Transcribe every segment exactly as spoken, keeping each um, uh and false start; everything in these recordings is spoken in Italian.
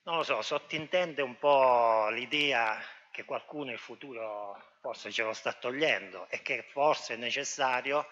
Non lo so, sottintende un po' l'idea che qualcuno il futuro forse ce lo sta togliendo e che forse è necessario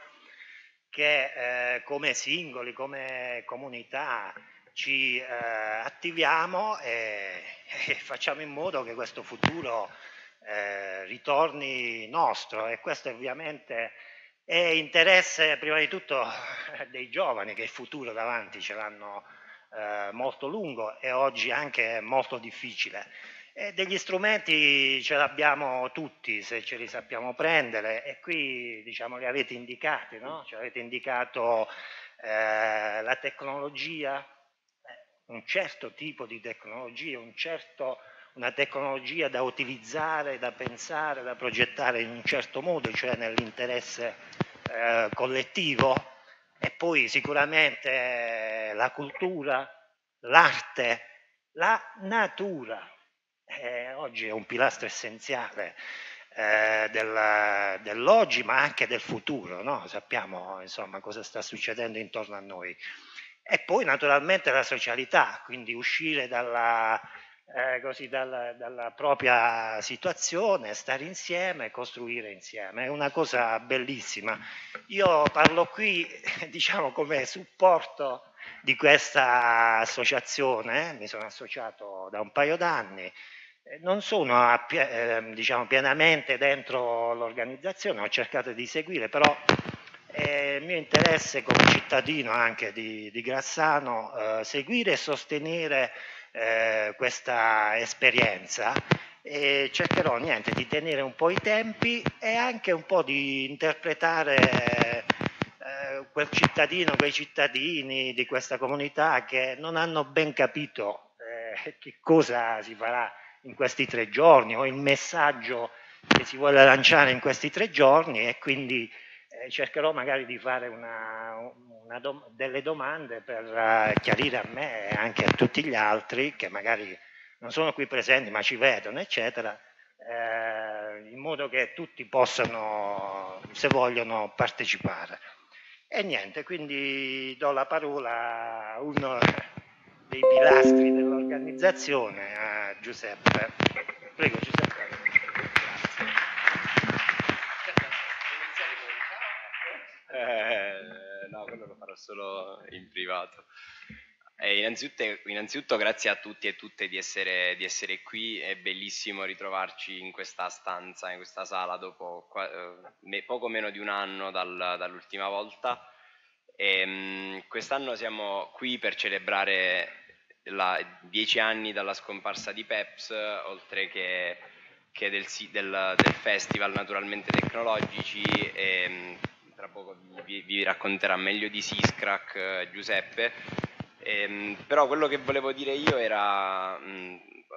che eh, come singoli, come comunità ci eh, attiviamo e, e facciamo in modo che questo futuro eh, ritorni nostro, e questo ovviamente è interesse prima di tutto dei giovani, che il futuro davanti ce l'hanno eh, molto lungo e oggi anche molto difficile. E degli strumenti ce l'abbiamo tutti se ce li sappiamo prendere, e qui diciamo li avete indicati, no? Ci avete indicato eh, la tecnologia, eh, un certo tipo di tecnologia, un certo, una tecnologia da utilizzare, da pensare, da progettare in un certo modo, cioè nell'interesse eh, collettivo, e poi sicuramente eh, la cultura, l'arte, la natura. Eh, oggi è un pilastro essenziale eh, del, dell'oggi, ma anche del futuro, no? Sappiamo insomma cosa sta succedendo intorno a noi. E poi naturalmente la socialità, quindi uscire dalla, eh, così, dalla, dalla propria situazione, stare insieme, costruire insieme. È una cosa bellissima. Io parlo qui, diciamo, come supporto di questa associazione, eh, mi sono associato da un paio d'anni, eh, non sono a, eh, diciamo, pienamente dentro l'organizzazione, ho cercato di seguire, però è il mio interesse come cittadino anche di, di Grassano eh, seguire e sostenere eh, questa esperienza, e cercherò niente, di tenere un po' i tempi e anche un po' di interpretare eh, quel cittadino, quei cittadini di questa comunità che non hanno ben capito eh, che cosa si farà in questi tre giorni o il messaggio che si vuole lanciare in questi tre giorni, e quindi eh, cercherò magari di fare una, una dom- delle domande per uh, chiarire a me e anche a tutti gli altri che magari non sono qui presenti ma ci vedono, eccetera, eh, in modo che tutti possano, se vogliono, partecipare. E niente, quindi do la parola a uno dei pilastri dell'organizzazione, a Giuseppe. Prego Giuseppe. Eh, no, quello lo farò solo in privato. Eh, innanzitutto, innanzitutto grazie a tutti e tutte di essere, di essere qui, è bellissimo ritrovarci in questa stanza, in questa sala dopo qua- eh, poco meno di un anno dal- dall'ultima volta. E, mh, quest'anno siamo qui per celebrare la- dieci anni dalla scomparsa di Peps, oltre che, che del, si- del- del festival naturalmente tecnologici. E, mh, tra poco vi, vi racconterà meglio di Siscrack eh, Giuseppe. Ehm, però quello che volevo dire io era mh,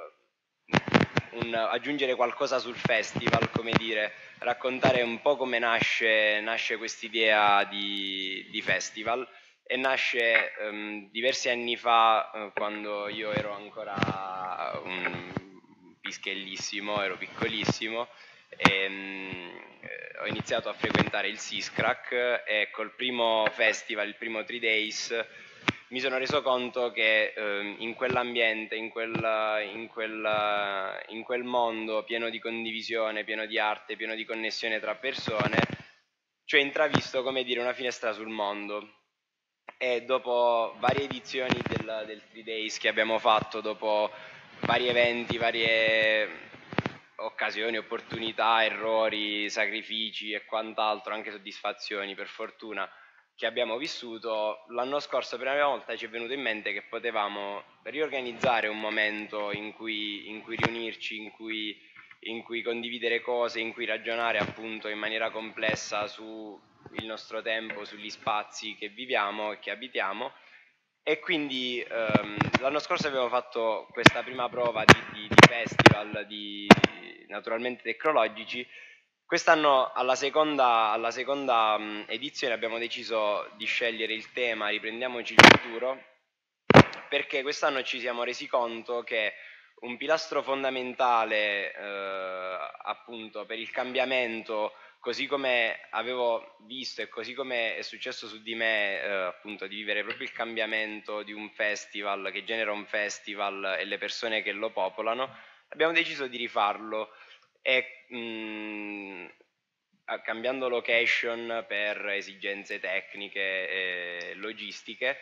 un- aggiungere qualcosa sul festival, come dire, raccontare un po' come nasce, nasce quest'idea di, di festival. E nasce ehm, diversi anni fa, eh, quando io ero ancora un pischellissimo, ero piccolissimo, e, mh, eh, ho iniziato a frequentare il Siscrack, e col primo festival, il primo Three Days, mi sono reso conto che eh, in quell'ambiente, in quel, in, quel, in quel mondo pieno di condivisione, pieno di arte, pieno di connessione tra persone, ci ho intravisto, come dire, una finestra sul mondo. E dopo varie edizioni del, del Three Days che abbiamo fatto, dopo vari eventi, varie occasioni, opportunità, errori, sacrifici e quant'altro, anche soddisfazioni per fortuna, che abbiamo vissuto, l'anno scorso per la prima volta ci è venuto in mente che potevamo riorganizzare un momento in cui, in cui riunirci, in cui, in cui condividere cose, in cui ragionare appunto in maniera complessa sul nostro tempo, sugli spazi che viviamo e che abitiamo. E quindi ehm, l'anno scorso abbiamo fatto questa prima prova di, di, di festival di, naturalmente tecnologici. Quest'anno alla seconda, alla seconda mh, edizione abbiamo deciso di scegliere il tema Riprendiamoci il futuro, perché quest'anno ci siamo resi conto che un pilastro fondamentale eh, appunto per il cambiamento così come avevo visto e così come è successo su di me, eh, appunto, di vivere proprio il cambiamento di un festival che genera un festival e le persone che lo popolano, abbiamo deciso di rifarlo e mh, cambiando location per esigenze tecniche e logistiche,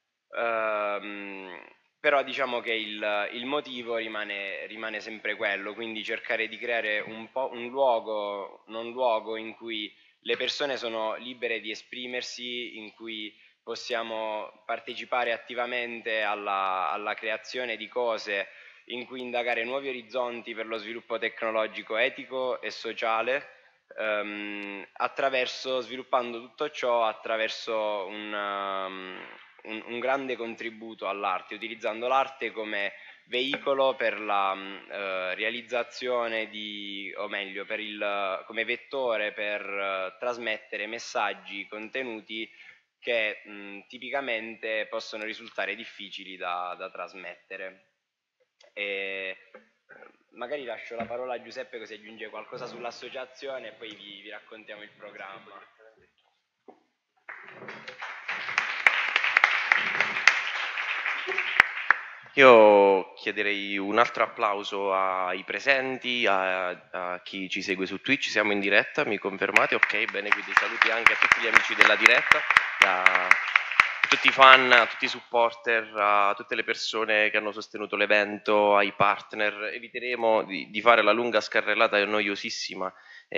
ehm, però diciamo che il, il motivo rimane, rimane sempre quello, quindi cercare di creare un, po', un luogo, non luogo in cui le persone sono libere di esprimersi, in cui possiamo partecipare attivamente alla, alla creazione di cose, in cui indagare nuovi orizzonti per lo sviluppo tecnologico, etico e sociale, ehm, attraverso, sviluppando tutto ciò attraverso un, um, un, un grande contributo all'arte, utilizzando l'arte come veicolo per la uh, realizzazione di, o meglio, per il, come vettore per uh, trasmettere messaggi, contenuti che mh, tipicamente possono risultare difficili da, da trasmettere. E magari lascio la parola a Giuseppe così aggiunge qualcosa sull'associazione e poi vi, vi raccontiamo il programma. Io chiederei un altro applauso ai presenti, a, a chi ci segue su Twitch. Siamo in diretta, mi confermate? Ok, bene, quindi saluti anche a tutti gli amici della diretta, a tutti i fan, a tutti i supporter, a tutte le persone che hanno sostenuto l'evento, ai partner. Eviteremo di, di fare la lunga scarrellata noiosissima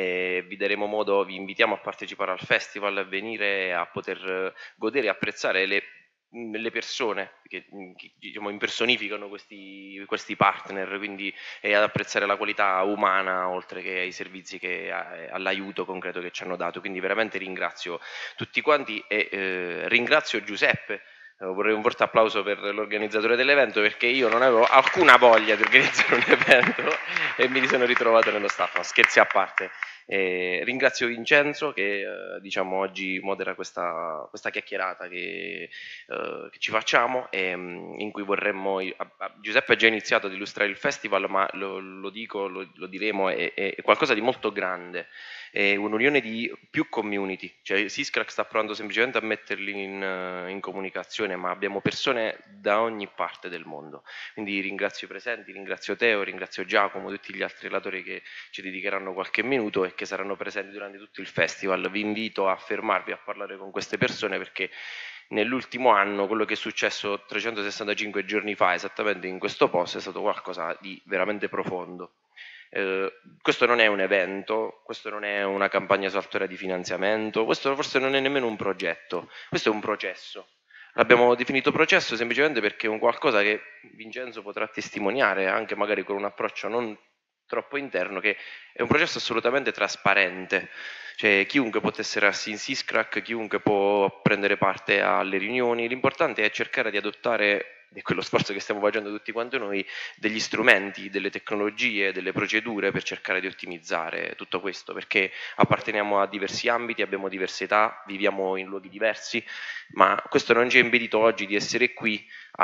e vi daremo modo, vi invitiamo a partecipare al festival, a venire a poter godere e apprezzare le le persone che, che diciamo, impersonificano questi, questi partner, quindi e ad apprezzare la qualità umana oltre che ai servizi che all'aiuto concreto che ci hanno dato. Quindi veramente ringrazio tutti quanti e eh, ringrazio Giuseppe. Eh, vorrei un forte applauso per l'organizzatore dell'evento, perché io non avevo alcuna voglia di organizzare un evento e mi sono ritrovato nello staff. No, scherzi a parte. Eh, ringrazio Vincenzo che eh, diciamo oggi modera questa, questa chiacchierata che, eh, che ci facciamo e mh, in cui vorremmo, a, a, Giuseppe ha già iniziato ad illustrare il festival, ma lo, lo dico, lo, lo diremo, è, è qualcosa di molto grande, è un'unione di più community, cioè Syscrack sta provando semplicemente a metterli in, in comunicazione, ma abbiamo persone da ogni parte del mondo, quindi ringrazio i presenti, ringrazio Teo, ringrazio Giacomo, tutti gli altri relatori che ci dedicheranno qualche minuto e che saranno presenti durante tutto il festival. Vi invito a fermarvi a parlare con queste persone, perché nell'ultimo anno quello che è successo trecentosessantacinque giorni fa esattamente in questo posto è stato qualcosa di veramente profondo. Eh, questo non è un evento, questo non è una campagna saltuaria di finanziamento, questo forse non è nemmeno un progetto, questo è un processo. L'abbiamo definito processo semplicemente perché è un qualcosa che Vincenzo potrà testimoniare, anche magari con un approccio non troppo interno, che è un processo assolutamente trasparente, cioè chiunque può tesserarsi in Syscrack, chiunque può prendere parte alle riunioni, l'importante è cercare di adottare, e quello sforzo che stiamo facendo tutti quanti noi, degli strumenti, delle tecnologie, delle procedure per cercare di ottimizzare tutto questo, perché apparteniamo a diversi ambiti, abbiamo diverse età, viviamo in luoghi diversi, ma questo non ci ha impedito oggi di essere qui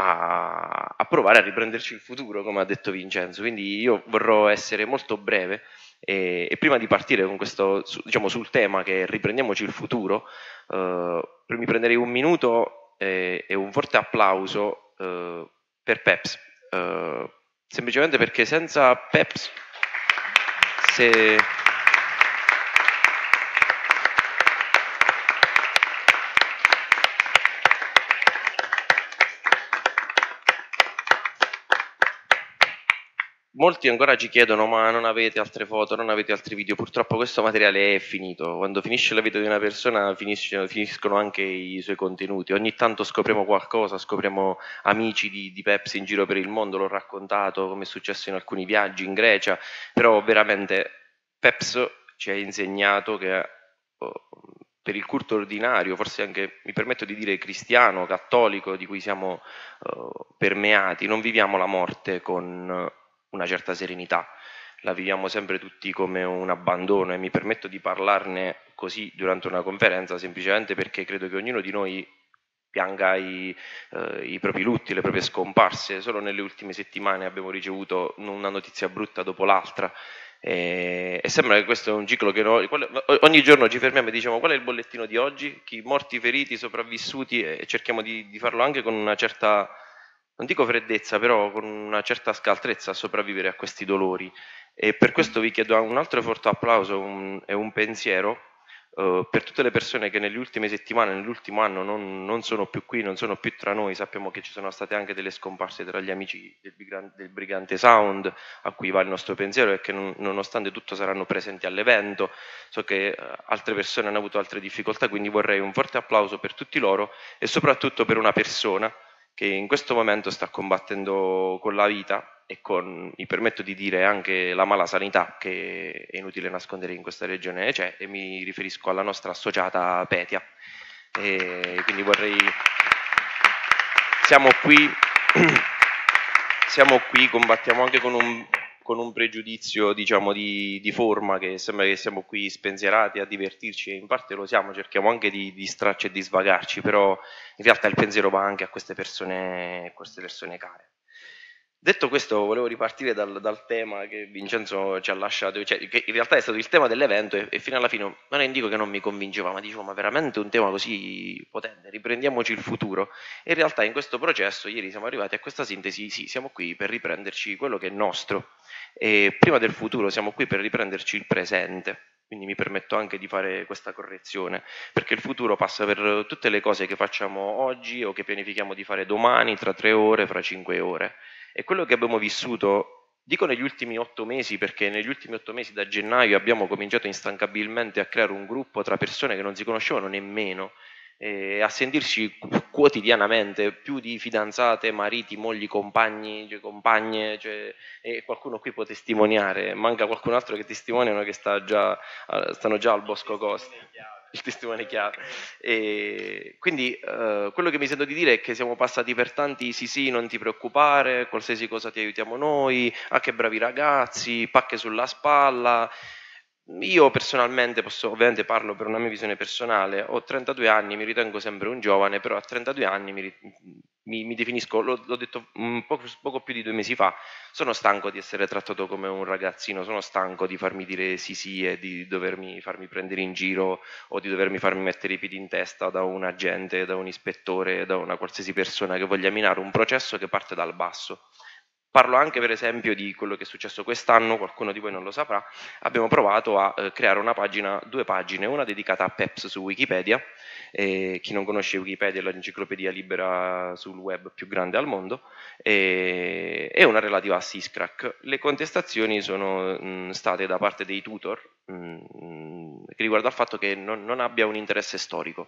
a, a provare a riprenderci il futuro, come ha detto Vincenzo. Quindi io vorrò essere molto breve e, e prima di partire con questo, su, diciamo, sul tema che è riprendiamoci il futuro, eh, mi prenderei un minuto e, e un forte applauso Uh, per Peps, uh, semplicemente perché senza Peps, se molti ancora ci chiedono ma non avete altre foto, non avete altri video. Purtroppo questo materiale è finito, quando finisce la vita di una persona finisce, finiscono anche i suoi contenuti. Ogni tanto scopriamo qualcosa, scopriamo amici di, di Pepsi in giro per il mondo, l'ho raccontato come è successo in alcuni viaggi in Grecia, però veramente Peps ci ha insegnato che oh, per il culto ordinario, forse anche, mi permetto di dire, cristiano, cattolico, di cui siamo uh, permeati, non viviamo la morte con una certa serenità, la viviamo sempre tutti come un abbandono, e mi permetto di parlarne così durante una conferenza semplicemente perché credo che ognuno di noi pianga i, eh, i propri lutti, le proprie scomparse. Solo nelle ultime settimane abbiamo ricevuto una notizia brutta dopo l'altra E, e sembra che questo è un ciclo che noi, ogni giorno ci fermiamo e diciamo qual è il bollettino di oggi, chi morti, feriti, sopravvissuti, e cerchiamo di, di farlo anche con una certa, non dico freddezza, però con una certa scaltrezza a sopravvivere a questi dolori. E per questo vi chiedo un altro forte applauso un, e un pensiero uh, per tutte le persone che negli ultime settimane, nell'ultimo anno non, non sono più qui, non sono più tra noi. Sappiamo che ci sono state anche delle scomparse tra gli amici del, del Brigante Sound, a cui va il nostro pensiero e che non, nonostante tutto saranno presenti all'evento. So che uh, altre persone hanno avuto altre difficoltà, quindi vorrei un forte applauso per tutti loro e soprattutto per una persona che in questo momento sta combattendo con la vita e con, mi permetto di dire, anche la mala sanità che è inutile nascondere in questa regione c'è, e mi riferisco alla nostra associata Petia. E quindi vorrei... Siamo qui, siamo qui, combattiamo anche con un, con un pregiudizio, diciamo, di, di forma, che sembra che siamo qui spensierati a divertirci, e in parte lo siamo, cerchiamo anche di distrarci e di svagarci, però in realtà il pensiero va anche a queste persone, queste persone care. Detto questo, volevo ripartire dal, dal tema che Vincenzo ci ha lasciato, cioè, che in realtà è stato il tema dell'evento, e, e fino alla fine non è dico che non mi convinceva, ma dicevo, ma veramente un tema così potente, riprendiamoci il futuro. E in realtà in questo processo ieri siamo arrivati a questa sintesi: sì, siamo qui per riprenderci quello che è nostro, e prima del futuro siamo qui per riprenderci il presente. Quindi mi permetto anche di fare questa correzione, perché il futuro passa per tutte le cose che facciamo oggi o che pianifichiamo di fare domani, tra tre ore, fra cinque ore. E quello che abbiamo vissuto, dico negli ultimi otto mesi, perché negli ultimi otto mesi da gennaio abbiamo cominciato instancabilmente a creare un gruppo tra persone che non si conoscevano nemmeno, eh, a sentirci quotidianamente, più di fidanzate, mariti, mogli, compagni, cioè compagne, cioè, e qualcuno qui può testimoniare, manca qualcun altro che testimoniano che sta già, stanno già al Bosco Costa. Il testimone chiave. E quindi eh, quello che mi sento di dire è che siamo passati per tanti sì sì, non ti preoccupare, qualsiasi cosa ti aiutiamo noi, ah che bravi ragazzi, pacche sulla spalla. Io personalmente, posso, ovviamente parlo per una mia visione personale, ho trentadue anni, mi ritengo sempre un giovane, però a trentadue anni mi, mi, mi definisco, l'ho, l'ho detto un poco, poco più di due mesi fa, sono stanco di essere trattato come un ragazzino, sono stanco di farmi dire sì sì e di dovermi farmi prendere in giro o di dovermi farmi mettere i piedi in testa da un agente, da un ispettore, da una qualsiasi persona che voglia minare un processo che parte dal basso. Parlo anche per esempio di quello che è successo quest'anno, qualcuno di voi non lo saprà, abbiamo provato a eh, creare una pagina, due pagine, una dedicata a Peps su Wikipedia, e chi non conosce Wikipedia è l'enciclopedia libera sul web più grande al mondo, e, e una relativa a Syscrack. Le contestazioni sono mh, state da parte dei tutor, mh, che riguarda il fatto che non, non abbia un interesse storico.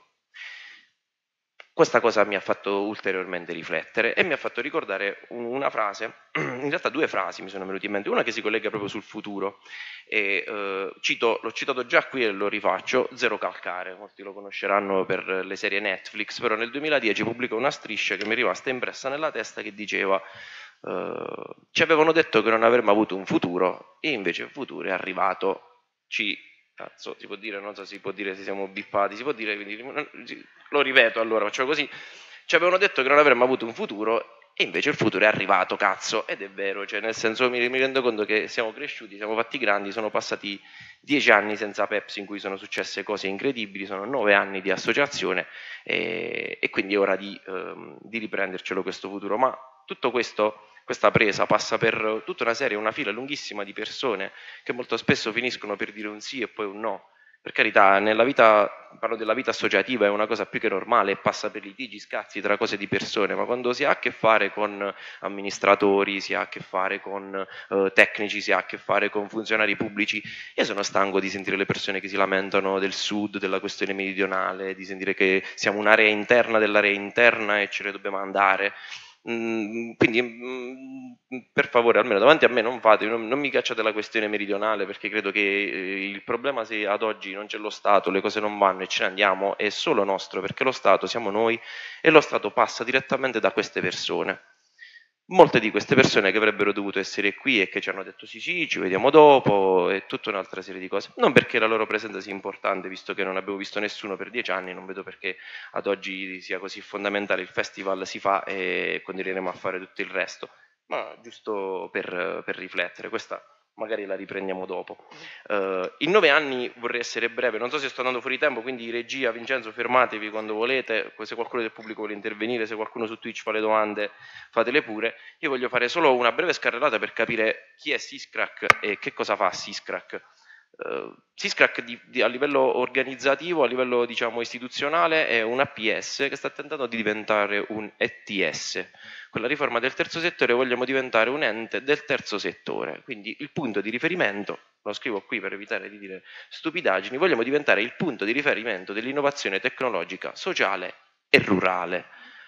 Questa cosa mi ha fatto ulteriormente riflettere e mi ha fatto ricordare una frase, in realtà due frasi mi sono venute in mente, una che si collega proprio sul futuro, e eh, cito, l'ho citato già qui e lo rifaccio: Zero Calcare, molti lo conosceranno per le serie Netflix, però nel duemiladieci pubblicò una striscia che mi è rimasta impressa nella testa, che diceva eh, ci avevano detto che non avremmo avuto un futuro e invece il futuro è arrivato, ci... Cazzo, si può dire, non so se si può dire se siamo bippati, si può dire, quindi lo ripeto, allora faccio così: ci avevano detto che non avremmo avuto un futuro e invece il futuro è arrivato, cazzo. Ed è vero, cioè nel senso mi, mi rendo conto che siamo cresciuti, siamo fatti grandi, sono passati dieci anni senza Pepsi in cui sono successe cose incredibili, sono nove anni di associazione, e, e quindi è ora di, ehm, di riprendercelo questo futuro. Ma tutto questo, questa presa passa per tutta una serie, una fila lunghissima di persone che molto spesso finiscono per dire un sì e poi un no. Per carità, nella vita, parlo della vita associativa, è una cosa più che normale, passa per litigi, scazzi tra cose di persone, ma quando si ha a che fare con amministratori, si ha a che fare con eh, tecnici, si ha a che fare con funzionari pubblici, io sono stanco di sentire le persone che si lamentano del sud, della questione meridionale, di sentire che siamo un'area interna dell'area interna e ce ne dobbiamo andare. Quindi per favore, almeno davanti a me non fate, non, non mi cacciate la questione meridionale, perché credo che il problema, se ad oggi non c'è lo Stato, le cose non vanno e ce ne andiamo, è solo nostro, perché lo Stato siamo noi e lo Stato passa direttamente da queste persone. Molte di queste persone che avrebbero dovuto essere qui e che ci hanno detto sì sì, ci vediamo dopo, e tutta un'altra serie di cose. Non perché la loro presenza sia importante, visto che non abbiamo visto nessuno per dieci anni, non vedo perché ad oggi sia così fondamentale. Il festival si fa e continueremo a fare tutto il resto, ma giusto per, per riflettere. Questa magari la riprendiamo dopo. Uh, in nove anni vorrei essere breve, non so se sto andando fuori tempo, quindi regia, Vincenzo, fermatevi quando volete, se qualcuno del pubblico vuole intervenire, se qualcuno su Twitch fa le domande, fatele pure. Io voglio fare solo una breve scarrellata per capire chi è Syscrack e che cosa fa Syscrack. Uh, Syscrack di, di, a livello organizzativo, a livello diciamo istituzionale, è un A P S che sta tentando di diventare un E T S. Con la riforma del terzo settore vogliamo diventare un ente del terzo settore, quindi il punto di riferimento, lo scrivo qui per evitare di dire stupidaggini, vogliamo diventare il punto di riferimento dell'innovazione tecnologica, sociale e rurale.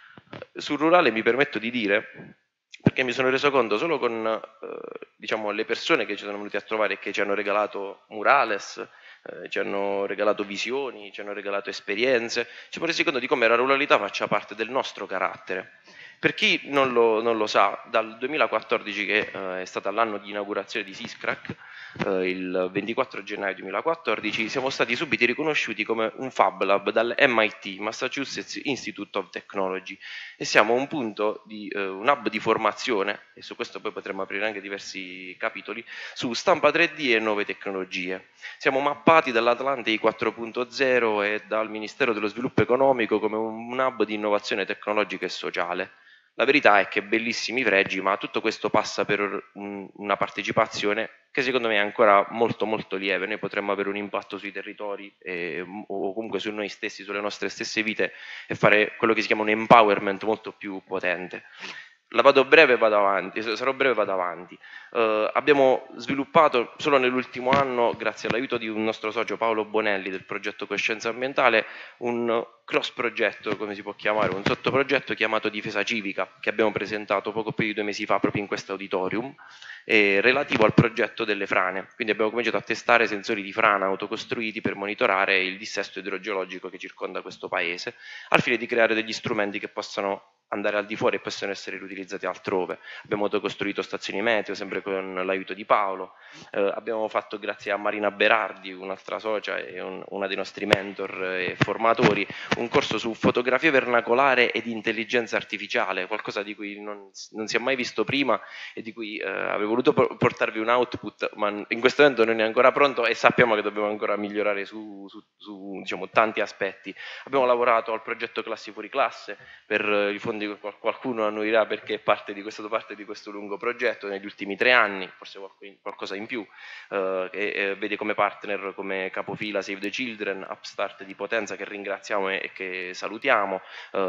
Sul rurale mi permetto di dire, perché mi sono reso conto solo con eh, diciamo, le persone che ci sono venute a trovare e che ci hanno regalato murales, eh, ci hanno regalato visioni, ci hanno regalato esperienze, ci siamo resi conto di come la ruralità faccia parte del nostro carattere. Per chi non lo, non lo sa, dal duemilaquattordici, che eh, è stato l'anno di inaugurazione di Syscrack, eh, il ventiquattro gennaio duemilaquattordici, siamo stati subito riconosciuti come un Fab Lab dal M I T, Massachusetts Institute of Technology, e siamo un punto di eh, un hub di formazione, e su questo poi potremo aprire anche diversi capitoli, su stampa tre D e nuove tecnologie. Siamo mappati dall'Atlante quattro punto zero e dal Ministero dello Sviluppo Economico come un hub di innovazione tecnologica e sociale. La verità è che bellissimi fregi, ma tutto questo passa per un, una partecipazione che secondo me è ancora molto molto lieve. Noi potremmo avere un impatto sui territori e, o comunque su noi stessi, sulle nostre stesse vite, e fare quello che si chiama un empowerment molto più potente. La vado breve e vado avanti, sarò breve e vado avanti. Uh, abbiamo sviluppato solo nell'ultimo anno, grazie all'aiuto di un nostro socio Paolo Bonelli del progetto Coscienza Ambientale, un cross progetto, come si può chiamare, un sottoprogetto chiamato Difesa Civica, che abbiamo presentato poco più di due mesi fa proprio in questo auditorium, eh, relativo al progetto delle frane. Quindi abbiamo cominciato a testare sensori di frana autocostruiti per monitorare il dissesto idrogeologico che circonda questo paese, al fine di creare degli strumenti che possano andare al di fuori e possono essere riutilizzati altrove. Abbiamo autocostruito stazioni meteo, sempre con l'aiuto di Paolo. Eh, abbiamo fatto, grazie a Marina Berardi, un'altra socia e un, una dei nostri mentor e formatori, un corso su fotografia vernacolare ed intelligenza artificiale, qualcosa di cui non, non si è mai visto prima e di cui eh, avevo voluto portarvi un output, ma in questo momento non è ancora pronto e sappiamo che dobbiamo ancora migliorare su, su, su diciamo, tanti aspetti. Abbiamo lavorato al progetto Classi Fuori Classe per i fondi. Qualcuno annuirà perché è parte di questo, parte di questo lungo progetto negli ultimi tre anni, forse qualcosa in più, eh, che eh, vede come partner, come capofila Save the Children, Upstart di Potenza, che ringraziamo e che salutiamo.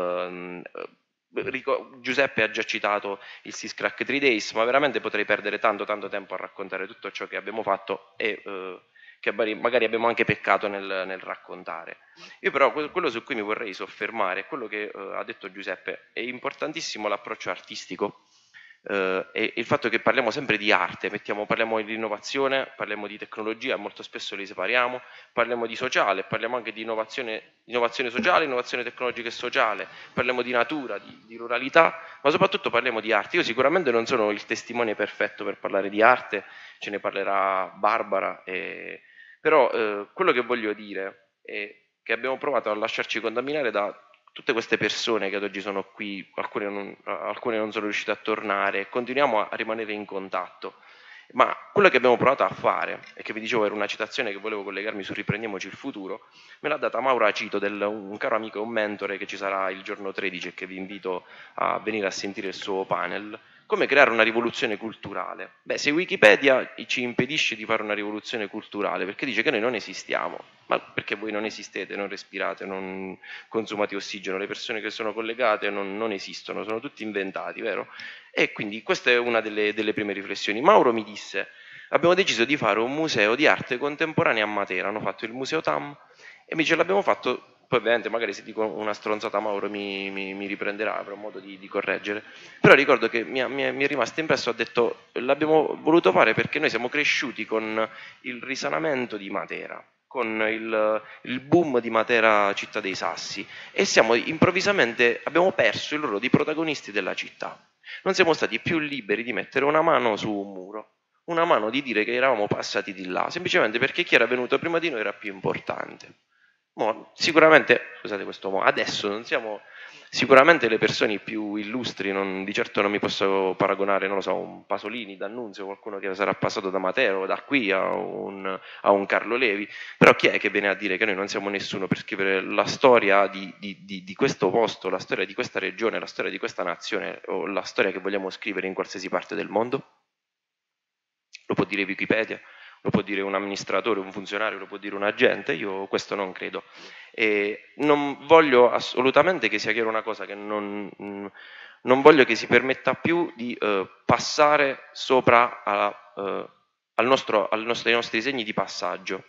Eh, Giuseppe ha già citato il Syscrack tre days, ma veramente potrei perdere tanto tanto tempo a raccontare tutto ciò che abbiamo fatto e eh, che magari abbiamo anche peccato nel, nel raccontare. Io però quello su cui mi vorrei soffermare è quello che eh, ha detto Giuseppe. È importantissimo l'approccio artistico eh, e il fatto che parliamo sempre di arte, mettiamo, parliamo di innovazione, parliamo di tecnologia, molto spesso li separiamo, parliamo di sociale, parliamo anche di innovazione, innovazione sociale, innovazione tecnologica e sociale, parliamo di natura, di, di ruralità, ma soprattutto parliamo di arte. Io sicuramente non sono il testimone perfetto per parlare di arte, ce ne parlerà Barbara, e... però eh, quello che voglio dire è che abbiamo provato a lasciarci contaminare da tutte queste persone che ad oggi sono qui, alcune non, alcune non sono riuscite a tornare, continuiamo a rimanere in contatto. Ma quello che abbiamo provato a fare, e che vi dicevo era una citazione che volevo collegarmi su Riprendiamoci il futuro, me l'ha data Mauro Acito, del, un caro amico e un mentore che ci sarà il giorno tredici e che vi invito a venire a sentire il suo panel. Come creare una rivoluzione culturale? Beh, se Wikipedia ci impedisce di fare una rivoluzione culturale perché dice che noi non esistiamo, ma perché voi non esistete, non respirate, non consumate ossigeno, le persone che sono collegate non, non esistono, sono tutti inventati, vero? E quindi questa è una delle, delle prime riflessioni. Mauro mi disse, abbiamo deciso di fare un museo di arte contemporanea a Matera, hanno fatto il Museo Tam e mi dice l'abbiamo fatto. Poi ovviamente magari se dico una stronzata Mauro mi, mi, mi riprenderà, avrò modo di, di correggere, però ricordo che mi, mi, mi è rimasto impresso, ha detto l'abbiamo voluto fare perché noi siamo cresciuti con il risanamento di Matera, con il, il boom di Matera città dei Sassi e siamo improvvisamente, abbiamo perso il ruolo di protagonisti della città, non siamo stati più liberi di mettere una mano su un muro, una mano di dire che eravamo passati di là, semplicemente perché chi era venuto prima di noi era più importante. Mo, sicuramente, scusate questo mo, adesso non siamo, Sicuramente le persone più illustri, non, di certo non mi posso paragonare, non lo so, un Pasolini, D'Annunzio, qualcuno che sarà passato da Matero, da qui a un, a un Carlo Levi, però chi è che viene a dire che noi non siamo nessuno per scrivere la storia di, di, di, di questo posto, la storia di questa regione, la storia di questa nazione o la storia che vogliamo scrivere in qualsiasi parte del mondo? Lo può dire Wikipedia, lo può dire un amministratore, un funzionario, lo può dire un agente, io questo non credo. E non voglio assolutamente che sia chiaro una cosa, che non, non voglio che si permetta più di eh, passare sopra a, eh, al nostro, al nostro, ai nostri segni di passaggio.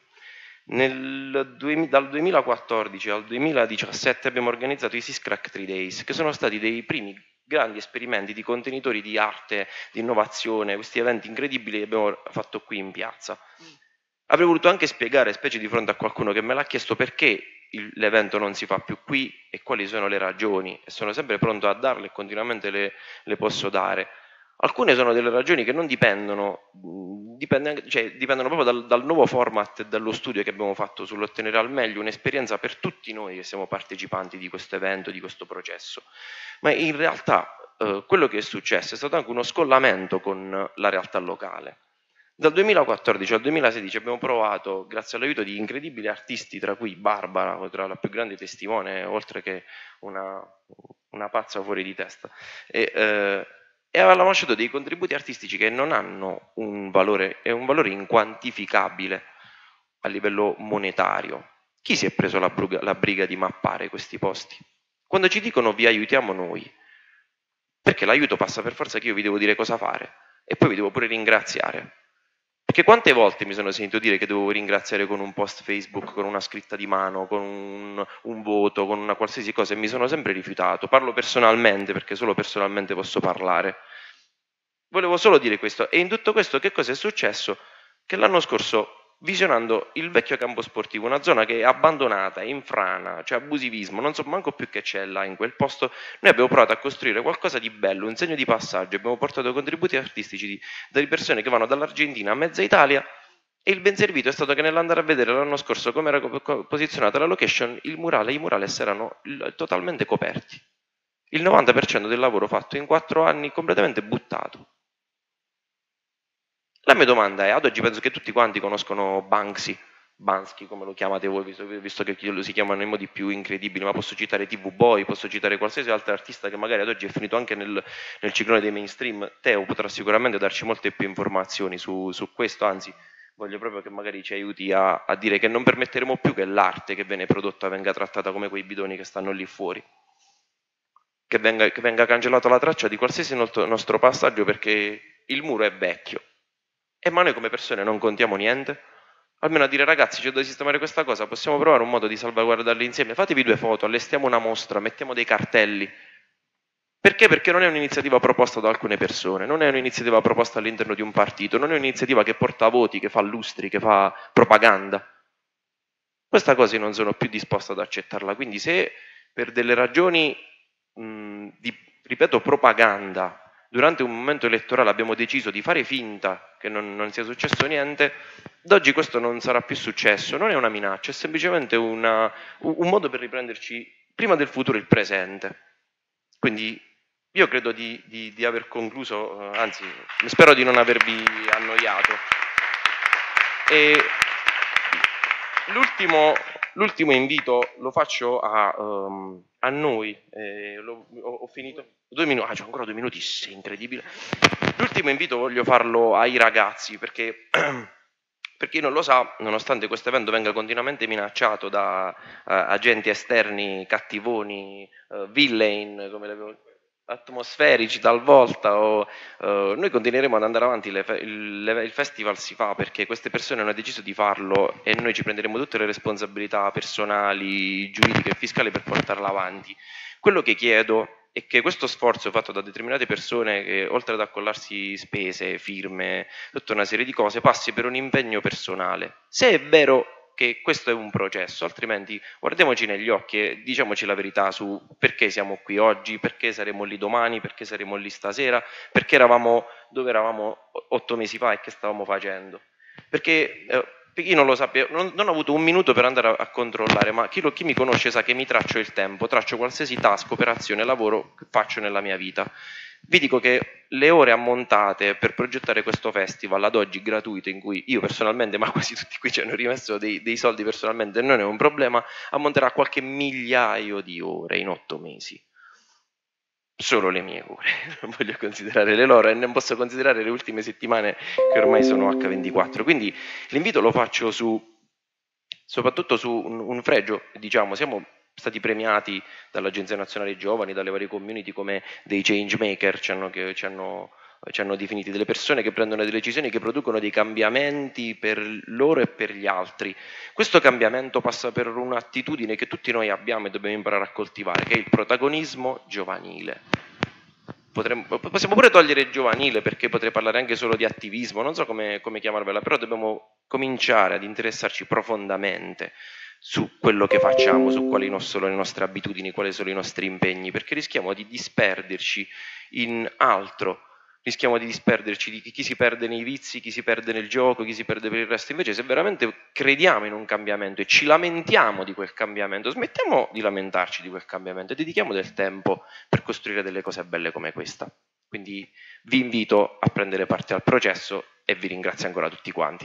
Nel, dal duemilaquattordici al duemiladiciassette abbiamo organizzato i Syscrack tre Days, che sono stati dei primi grandi esperimenti di contenitori di arte, di innovazione, questi eventi incredibili che abbiamo fatto qui in piazza. Avrei voluto anche spiegare, specie di fronte a qualcuno che me l'ha chiesto, perché l'evento non si fa più qui e quali sono le ragioni, e sono sempre pronto a darle e continuamente le, le posso dare. Alcune sono delle ragioni che non dipendono, dipende, cioè, dipendono proprio dal, dal nuovo format e dallo studio che abbiamo fatto sull'ottenere al meglio un'esperienza per tutti noi che siamo partecipanti di questo evento, di questo processo. Ma in realtà eh, quello che è successo è stato anche uno scollamento con la realtà locale. Dal duemilaquattordici al duemilasedici abbiamo provato, grazie all'aiuto di incredibili artisti, tra cui Barbara, tra la più grande testimone, oltre che una, una pazza fuori di testa, e, eh, e avevamo lasciato dei contributi artistici che non hanno un valore, è un valore inquantificabile a livello monetario. Chi si è preso la, la briga di mappare questi posti? Quando ci dicono vi aiutiamo noi, perché l'aiuto passa per forza che io vi devo dire cosa fare e poi vi devo pure ringraziare. Perché quante volte mi sono sentito dire che dovevo ringraziare con un post Facebook, con una scritta di mano, con un, un voto, con una qualsiasi cosa, e mi sono sempre rifiutato. Parlo personalmente, perché solo personalmente posso parlare. Volevo solo dire questo. E in tutto questo che cosa è successo? Che l'anno scorso, visionando il vecchio campo sportivo, una zona che è abbandonata, in frana, c'è abusivismo, non so manco più che c'è là in quel posto, noi abbiamo provato a costruire qualcosa di bello, un segno di passaggio, abbiamo portato contributi artistici di, dalle persone che vanno dall'Argentina a mezza Italia, e il ben servito è stato che nell'andare a vedere l'anno scorso come era posizionata la location, il murale e i murales erano totalmente coperti. Il novanta per cento del lavoro fatto in quattro anni completamente buttato. La mia domanda è, ad oggi penso che tutti quanti conoscono Banksy, Bansky come lo chiamate voi, visto, visto che lo si chiamano in modi più incredibili, ma posso citare T V Boy, posso citare qualsiasi altro artista che magari ad oggi è finito anche nel, nel ciclone dei mainstream. Teo potrà sicuramente darci molte più informazioni su, su questo, anzi voglio proprio che magari ci aiuti a, a dire che non permetteremo più che l'arte che viene prodotta venga trattata come quei bidoni che stanno lì fuori, che venga, che venga cancellata la traccia di qualsiasi nostro, nostro passaggio, perché il muro è vecchio. E ma noi come persone non contiamo niente? Almeno a dire ragazzi c'è da sistemare questa cosa, possiamo provare un modo di salvaguardarli insieme, fatevi due foto, allestiamo una mostra, mettiamo dei cartelli. Perché? Perché non è un'iniziativa proposta da alcune persone, non è un'iniziativa proposta all'interno di un partito, non è un'iniziativa che porta voti, che fa lustri, che fa propaganda. Questa cosa io non sono più disposto ad accettarla, quindi se per delle ragioni mh, di, ripeto, propaganda, durante un momento elettorale abbiamo deciso di fare finta che non, non sia successo niente, da oggi questo non sarà più successo, non è una minaccia, è semplicemente una, un modo per riprenderci prima del futuro il presente. Quindi io credo di, di, di aver concluso, anzi spero di non avervi annoiato. E l'ultimo, l'ultimo invito lo faccio a, um, a noi, eh, lo, ho, ho finito? Due minuti, ah c'ho ancora due minuti, sì, incredibile. L'ultimo invito voglio farlo ai ragazzi, perché per chi non lo sa, nonostante questo evento venga continuamente minacciato da uh, agenti esterni, cattivoni, uh, villain, come l'avevo atmosferici talvolta, o, uh, noi continueremo ad andare avanti, le, il, il festival si fa perché queste persone hanno deciso di farlo e noi ci prenderemo tutte le responsabilità personali, giuridiche e fiscali per portarla avanti. Quello che chiedo è che questo sforzo fatto da determinate persone, che oltre ad accollarsi spese, firme, tutta una serie di cose, passi per un impegno personale. Se è vero che questo è un processo, altrimenti guardiamoci negli occhi e diciamoci la verità su perché siamo qui oggi, perché saremo lì domani, perché saremo lì stasera, perché eravamo dove eravamo otto mesi fa e che stavamo facendo. Perché eh, chi non lo sappia, non, non ho avuto un minuto per andare a, a controllare, ma chi, lo, chi mi conosce sa che mi traccio il tempo, traccio qualsiasi task, operazione, lavoro che faccio nella mia vita. Vi dico che le ore ammontate per progettare questo festival ad oggi gratuito, in cui io personalmente, ma quasi tutti qui ci hanno rimesso dei, dei soldi personalmente, non è un problema, ammonterà a qualche migliaio di ore in otto mesi. Solo le mie ore, non voglio considerare le loro e non posso considerare le ultime settimane che ormai sono acca ventiquattro. Quindi l'invito lo faccio su, soprattutto su un, un fregio, diciamo, siamo stati premiati dall'Agenzia Nazionale Giovani, dalle varie community come dei change maker, ci hanno, che, ci hanno, ci hanno definiti delle persone che prendono delle decisioni, che producono dei cambiamenti per loro e per gli altri. Questo cambiamento passa per un'attitudine che tutti noi abbiamo e dobbiamo imparare a coltivare, che è il protagonismo giovanile. Potremmo, possiamo pure togliere il giovanile, perché potrei parlare anche solo di attivismo, non so come, come chiamarvela, però dobbiamo cominciare ad interessarci profondamente su quello che facciamo, su quali sono le nostre abitudini, quali sono i nostri impegni, perché rischiamo di disperderci in altro, rischiamo di disperderci di chi si perde nei vizi, chi si perde nel gioco, chi si perde per il resto. Invece se veramente crediamo in un cambiamento e ci lamentiamo di quel cambiamento, smettiamo di lamentarci di quel cambiamento e dedichiamo del tempo per costruire delle cose belle come questa. Quindi vi invito a prendere parte al processo e vi ringrazio ancora tutti quanti.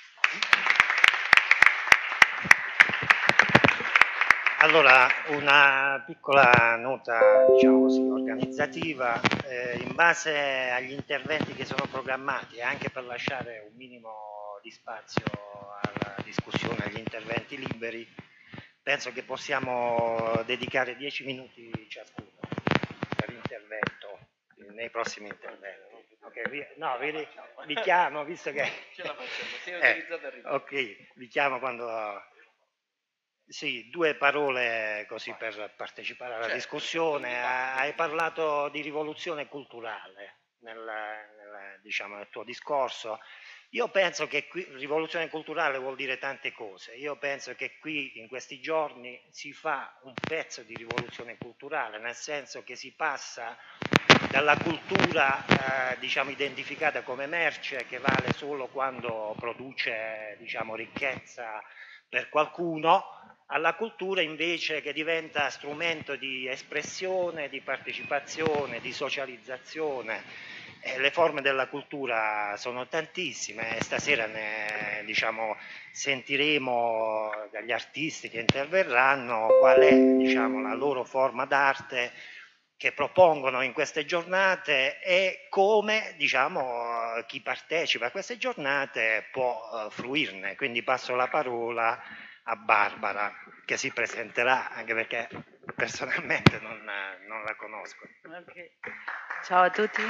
Allora, una piccola nota, diciamo così, organizzativa, eh, in base agli interventi che sono programmati e anche per lasciare un minimo di spazio alla discussione, agli interventi liberi, penso che possiamo dedicare dieci minuti ciascuno per intervento nei prossimi interventi. Okay, vi, no, vi, vi chiamo, visto che... Ce la facciamo, sei autorizzato a ritornare. Ok, vi chiamo quando... Sì, due parole così per partecipare alla certo, discussione. Hai parlato di rivoluzione culturale nel, nel, diciamo, nel tuo discorso. Io penso che qui rivoluzione culturale vuol dire tante cose. Io penso che qui in questi giorni si fa un pezzo di rivoluzione culturale, nel senso che si passa dalla cultura eh, diciamo, identificata come merce, che vale solo quando produce, diciamo, ricchezza per qualcuno, alla cultura invece che diventa strumento di espressione, di partecipazione, di socializzazione. Eh, le forme della cultura sono tantissime e stasera ne diciamo, sentiremo dagli artisti che interverranno qual è diciamo, la loro forma d'arte che propongono in queste giornate e come diciamo, chi partecipa a queste giornate può uh, fruirne. Quindi passo la parola a Barbara che si presenterà, anche perché personalmente non, non la conosco. Okay. Ciao a tutti.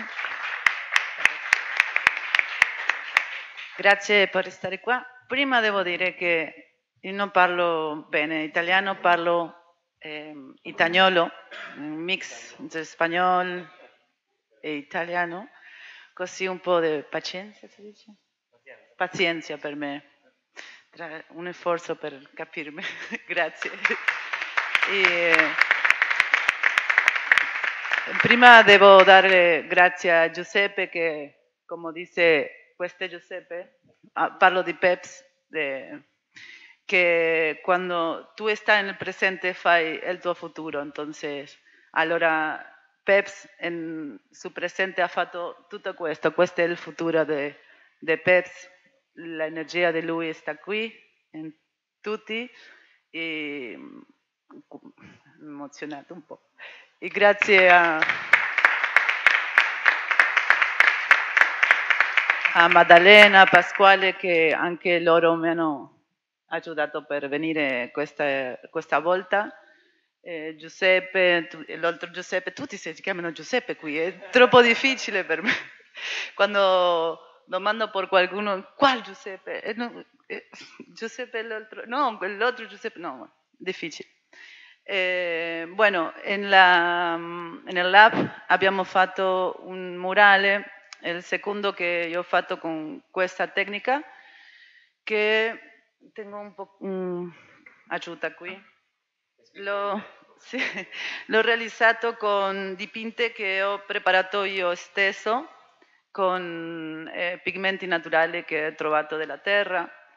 Grazie per stare qua. Prima devo dire che io non parlo bene italiano, parlo eh, italiano, un mix tra spagnolo e italiano, così un po' di pazienza, si dice? Pazienza per me. Un sforzo per capirmi, grazie. E, prima devo dare grazie a Giuseppe che, come dice, questo è Giuseppe, ah, parlo di Peps, de, che quando tu stai nel presente fai il tuo futuro, entonces, allora Peps in suo presente ha fatto tutto questo, questo è il futuro di Peps. L'energia di lui sta qui, in tutti, e emozionato un po'. E grazie a, a Maddalena, Pasquale, che anche loro mi hanno aiutato per venire questa, questa volta. Eh, Giuseppe, tu, l'altro Giuseppe, tutti si chiamano Giuseppe qui, è troppo difficile per me. Quando domando por qualcuno, ¿cuál Giuseppe? Eh, no, eh, Giuseppe l'altro, no, quell'altro Giuseppe, no, difficile. Eh, bueno, en, la, en el lab abbiamo fatto un murale, il secondo che io ho fatto con questa tecnica, che tengo un po', um, aiuta qui, l'ho, sì, l'ho realizzato con dipinte che ho preparato io stesso, con eh, pigmenti naturali che ho trovato della terra.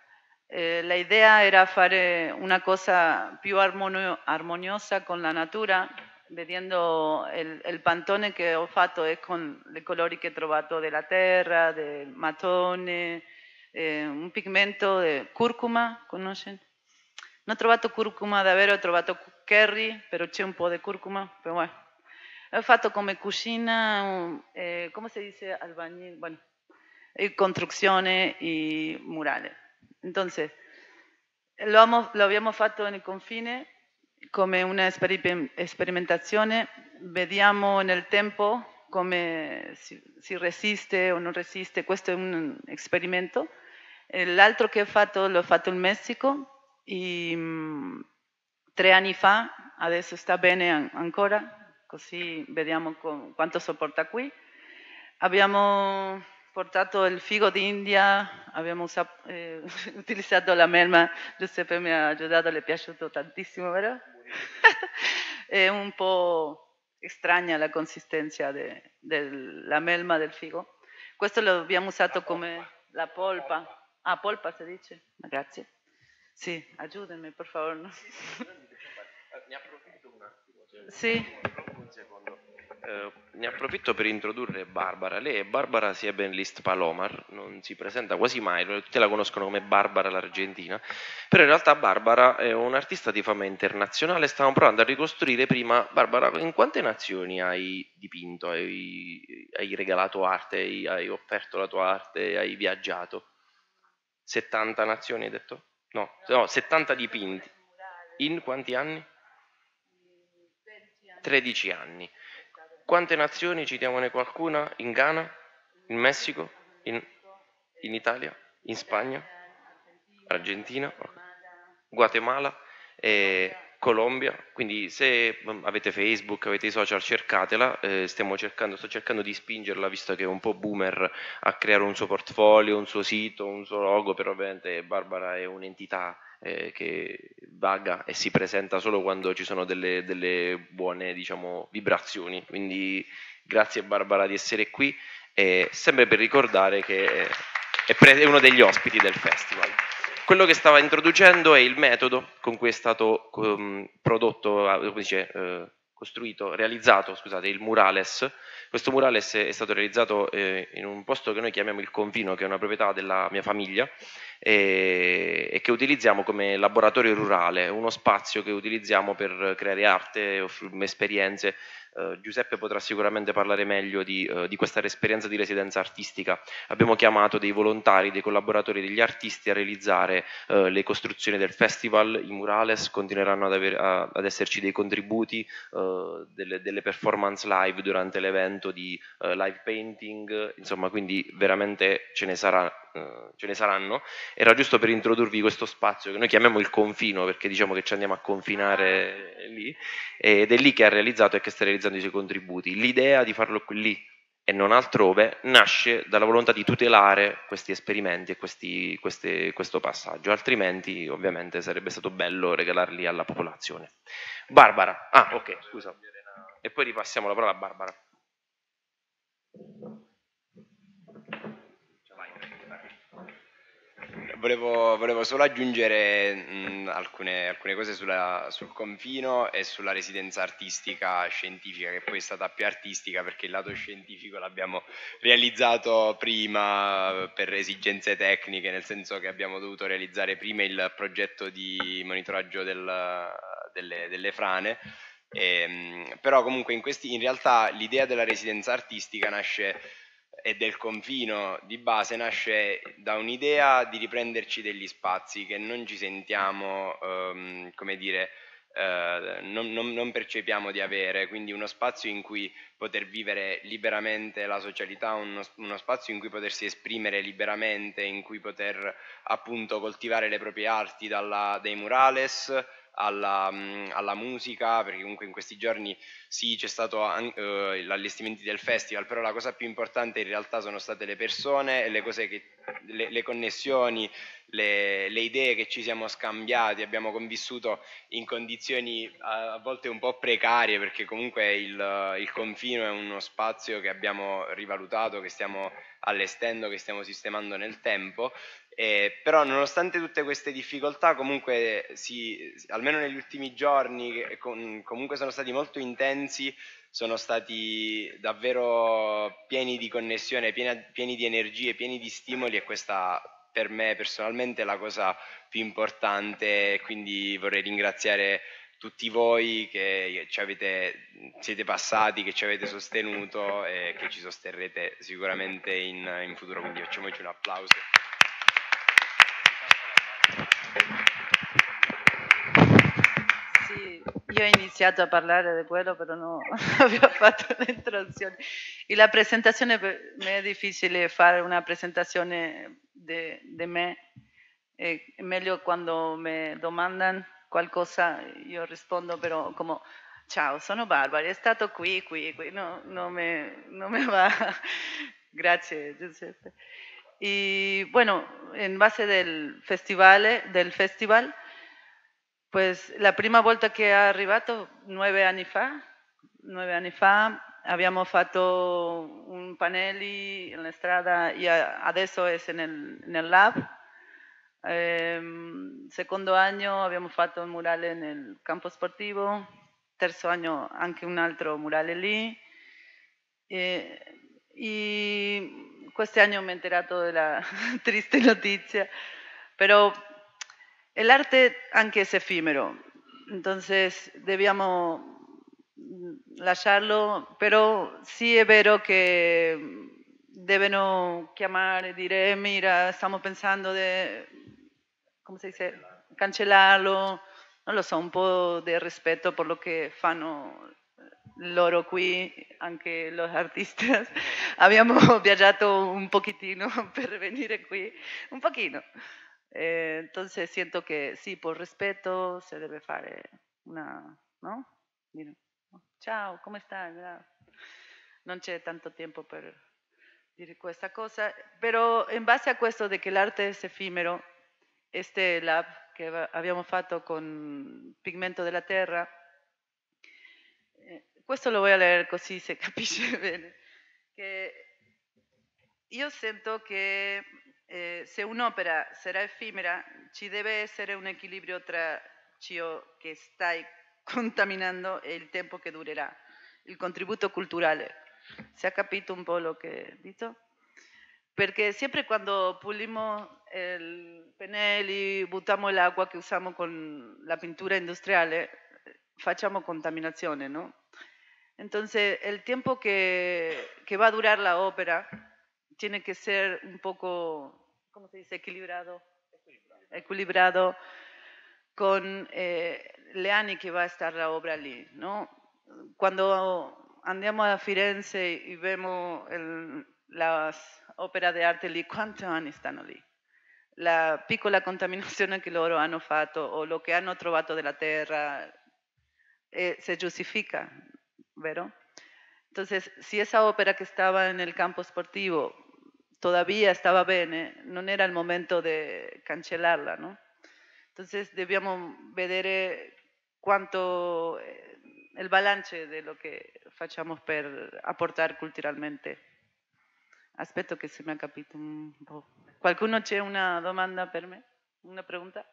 Eh, la idea era fare una cosa più armonio- armoniosa con la natura, vedendo il, il pantone che ho fatto è con i colori che ho trovato della terra, del matone, eh, un pigmento di curcuma, conosci? Non ho trovato curcuma davvero, ho trovato curry, però c'è un po' di curcuma, però bueno. Ho fatto come cucina, un- eh, come si dice albañil, bueno, y construcciones y murales. Entonces, lo, amo- lo abbiamo fatto nel confine come una esperi- sperimentazione, vediamo nel tempo come si, si resiste o non resiste, questo è un esperimento. Eh, L'altro che ho fatto l'ho fatto in Messico e, mm, tre anni fa, adesso sta bene an- ancora, così vediamo com- quanto sopporta qui. Abbiamo portato il figo d'India, abbiamo usa- eh, utilizzato la melma, Giuseppe mi ha aiutato, le è piaciuto tantissimo, vero? È un po' strana la consistenza de- della melma del figo. Questo lo abbiamo usato come la polpa. Ah, polpa si dice? Grazie. Sì, aiutami per favore. No? Ne approfitto un attimo, se Sì. un secondo. Eh, ne approfitto per introdurre Barbara. Lei è Barbara Siebenlist Palomar, non si presenta quasi mai, tutti la conoscono come Barbara l'Argentina, però in realtà Barbara è un'artista di fama internazionale. Stavamo provando a ricostruire prima, Barbara, in quante nazioni hai dipinto, hai, hai regalato arte, hai, hai offerto la tua arte, hai viaggiato? settanta nazioni hai detto? No, no, settanta dipinti. In quanti anni? tredici anni. Quante nazioni, citiamone qualcuna? In Ghana? In Messico? In, in Italia? In Spagna? Argentina? Guatemala? E Colombia? Quindi se avete Facebook, avete i social, cercatela. Eh, stiamo cercando, sto cercando di spingerla, visto che è un po' boomer, a creare un suo portfolio, un suo sito, un suo logo, però ovviamente Barbara è un'entità eh, che vaga e si presenta solo quando ci sono delle, delle buone, diciamo, vibrazioni. Quindi grazie Barbara di essere qui, e sempre per ricordare che è, pre- è uno degli ospiti del festival. Quello che stava introducendo è il metodo con cui è stato um, prodotto, come dice, eh, costruito, realizzato, scusate, il murales. Questo murales è stato realizzato eh, in un posto che noi chiamiamo il Confino, che è una proprietà della mia famiglia, e, e che utilizziamo come laboratorio rurale, uno spazio che utilizziamo per creare arte, offrire esperienze. Uh, Giuseppe potrà sicuramente parlare meglio di, uh, di questa esperienza di residenza artistica. Abbiamo chiamato dei volontari, dei collaboratori, degli artisti a realizzare uh, le costruzioni del festival, i murales, continueranno ad, aver, a, ad esserci dei contributi, uh, delle, delle performance live durante l'evento di uh, live painting, insomma, quindi veramente ce ne sarà. Uh, ce ne saranno. Era giusto per introdurvi questo spazio che noi chiamiamo il confino, perché diciamo che ci andiamo a confinare lì, ed è lì che ha realizzato e che sta realizzando i suoi contributi. L'idea di farlo lì e non altrove nasce dalla volontà di tutelare questi esperimenti e questi, queste, questo passaggio, altrimenti ovviamente sarebbe stato bello regalarli alla popolazione. Barbara, ah ok, scusa, e poi ripassiamo la parola a Barbara. Volevo, volevo solo aggiungere mh, alcune, alcune cose sulla, sul confino e sulla residenza artistica scientifica, che poi è stata più artistica perché il lato scientifico l'abbiamo realizzato prima per esigenze tecniche, nel senso che abbiamo dovuto realizzare prima il progetto di monitoraggio del, delle, delle frane. E, però comunque in, questi, in realtà l'idea della residenza artistica nasce e del confino di base nasce da un'idea di riprenderci degli spazi che non ci sentiamo, ehm, come dire, eh, non, non, non percepiamo di avere, quindi uno spazio in cui poter vivere liberamente la socialità, uno, uno spazio in cui potersi esprimere liberamente, in cui poter appunto coltivare le proprie arti, dalla, dai murales alla, alla musica, perché comunque in questi giorni sì, c'è stato eh, l'allestimento del festival, però la cosa più importante in realtà sono state le persone e le cose che, le, le connessioni, le, le idee che ci siamo scambiati. Abbiamo convissuto in condizioni a, a volte un po' precarie, perché comunque il, il confino è uno spazio che abbiamo rivalutato, che stiamo allestendo, che stiamo sistemando nel tempo. Eh, però nonostante tutte queste difficoltà, comunque sì, almeno negli ultimi giorni, che con, comunque sono stati molto intensi, sono stati davvero pieni di connessione, pieni, pieni di energie, pieni di stimoli, e questa per me personalmente è la cosa più importante. Quindi vorrei ringraziare tutti voi che ci avete, siete passati, che ci avete sostenuto e che ci sosterrete sicuramente in, in futuro, quindi facciamoci un applauso. Sì, io ho iniziato a parlare di quello, però non avevo fatto l'introduzione. E la presentazione per me è difficile fare una presentazione di me, è meglio quando mi domandano qualcosa, io rispondo però come ciao, sono Barbara, è stato qui, qui, qui, no, non me, non me va. Grazie Giuseppe. Y bueno, en base del festival, del festival, pues la prima volta che è arrivato, nove anni fa, nove anni fa, abbiamo fatto un panelli in strada e adesso è nel, nel lab. Ehm, secondo anno abbiamo fatto un murale nel campo sportivo, terzo anno anche un altro murale lì. E, e quest'anno mi ho enterato della triste notizia, però el arte anche es efímero, entonces debíamos lasciarlo, però sì è vero che devono chiamare e dire mira, stiamo pensando di, come si dice, cancellarlo, non lo so, un po' di rispetto per lo che fanno loro qui, anche los artistas. Abbiamo viaggiato un pochettino per venire qui, un pochino. Eh, entonces siento que sí, por respeto se debe fare una, ¿no? Dire, ciao, come stai? Non c'è tanto tempo per dire questa cosa, però in base a questo di che l'arte è effimero, este lab che abbiamo fatto con pigmento della terra, eh, questo lo voy a leer così si capisce bene, che io sento che eh, se un'opera sarà effimera, ci deve essere un equilibrio tra ciò che stai contaminando e il tempo che durerà, il contributo culturale. Si ha capito un po' lo che dico? Perché sempre quando pulimos il pennelli, buttiamo l'acqua che usiamo con la pittura industriale, facciamo contaminazione, ¿no? Entonces, el tiempo que, que va a durar la ópera tiene que ser un poco, ¿cómo se dice? Equilibrado. Equilibrado, equilibrado con eh, le anni che va a estar la obra lì, no? Quando andiamo a Firenze e vediamo le opere di arte lì, quanti anni stanno lì? La piccola contaminazione che loro hanno fatto o lo che hanno trovato della terra eh, se giustifica, ¿vero? Entonces, si esa ópera que estaba en el campo sportivo todavía estaba bene, non era il momento di cancellarla, no? Entonces, dobbiamo vedere quanto il balance di lo che facciamo per apportare culturalmente. Aspetto che se mi ha capito un po'. Qualcuno c'è una domanda per me? Una pregunta?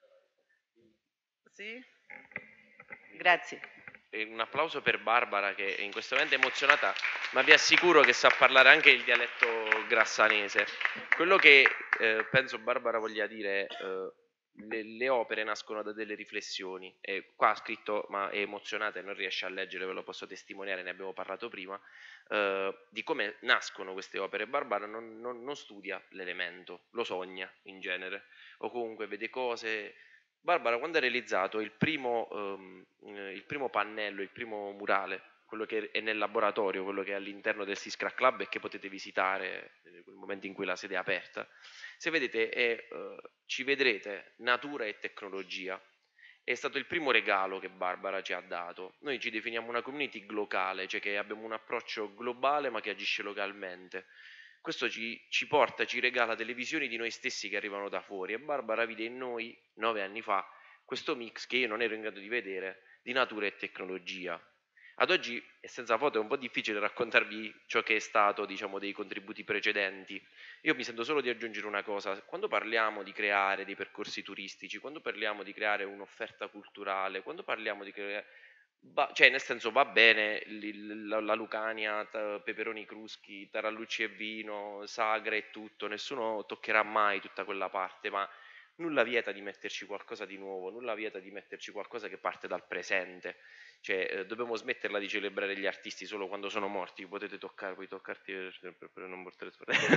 Sì? Grazie. Un applauso per Barbara che in questo momento è emozionata, ma vi assicuro che sa parlare anche il dialetto grassanese. Quello che eh, penso Barbara voglia dire, eh, le, le opere nascono da delle riflessioni, e qua ha scritto, ma è emozionata e non riesce a leggere, ve lo posso testimoniare, ne abbiamo parlato prima, eh, di come nascono queste opere. Barbara non, non, non studia l'elemento, lo sogna in genere, o comunque vede cose. Barbara, quando ha realizzato il primo, um, il primo pannello, il primo murale, quello che è nel laboratorio, quello che è all'interno del Siscra Club e che potete visitare nel momento in cui la sede è aperta, se vedete, è, uh, ci vedrete natura e tecnologia. È stato il primo regalo che Barbara ci ha dato. Noi ci definiamo una community globale, cioè che abbiamo un approccio globale ma che agisce localmente. Questo ci, ci porta, ci regala delle visioni di noi stessi che arrivano da fuori, e Barbara vide in noi, nove anni fa, questo mix che io non ero in grado di vedere, di natura e tecnologia. Ad oggi, e senza foto, è un po' difficile raccontarvi ciò che è stato, diciamo, dei contributi precedenti. Io mi sento solo di aggiungere una cosa: quando parliamo di creare dei percorsi turistici, quando parliamo di creare un'offerta culturale, quando parliamo di creare... Va, cioè, nel senso, va bene li- la, la Lucania, ta- peperoni cruschi, tarallucci e vino, sagre e tutto, nessuno toccherà mai tutta quella parte, ma nulla vieta di metterci qualcosa di nuovo, nulla vieta di metterci qualcosa che parte dal presente. Cioè, eh, dobbiamo smetterla di celebrare gli artisti solo quando sono morti, potete toccare, puoi toccarti per, per- per non portare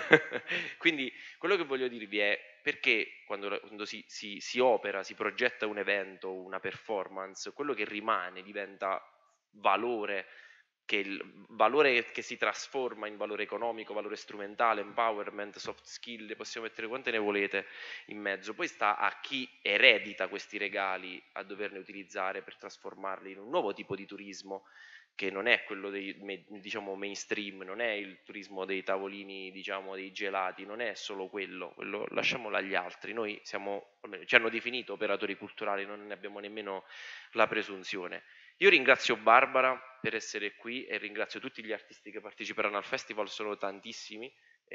Quindi quello che voglio dirvi è perché quando, quando si, si- si opera, si progetta un evento, una performance, quello che rimane diventa valore, che il valore che si trasforma in valore economico, valore strumentale, empowerment, soft skill, le possiamo mettere quante ne volete in mezzo. Poi sta a chi eredita questi regali a doverne utilizzare per trasformarli in un nuovo tipo di turismo, che non è quello dei, diciamo, mainstream, non è il turismo dei tavolini, diciamo, dei gelati, non è solo quello, quello lasciamolo agli altri. Noi siamo, almeno ci hanno definito operatori culturali, non ne abbiamo nemmeno la presunzione. Io ringrazio Barbara per essere qui e ringrazio tutti gli artisti che parteciperanno al festival, sono tantissimi.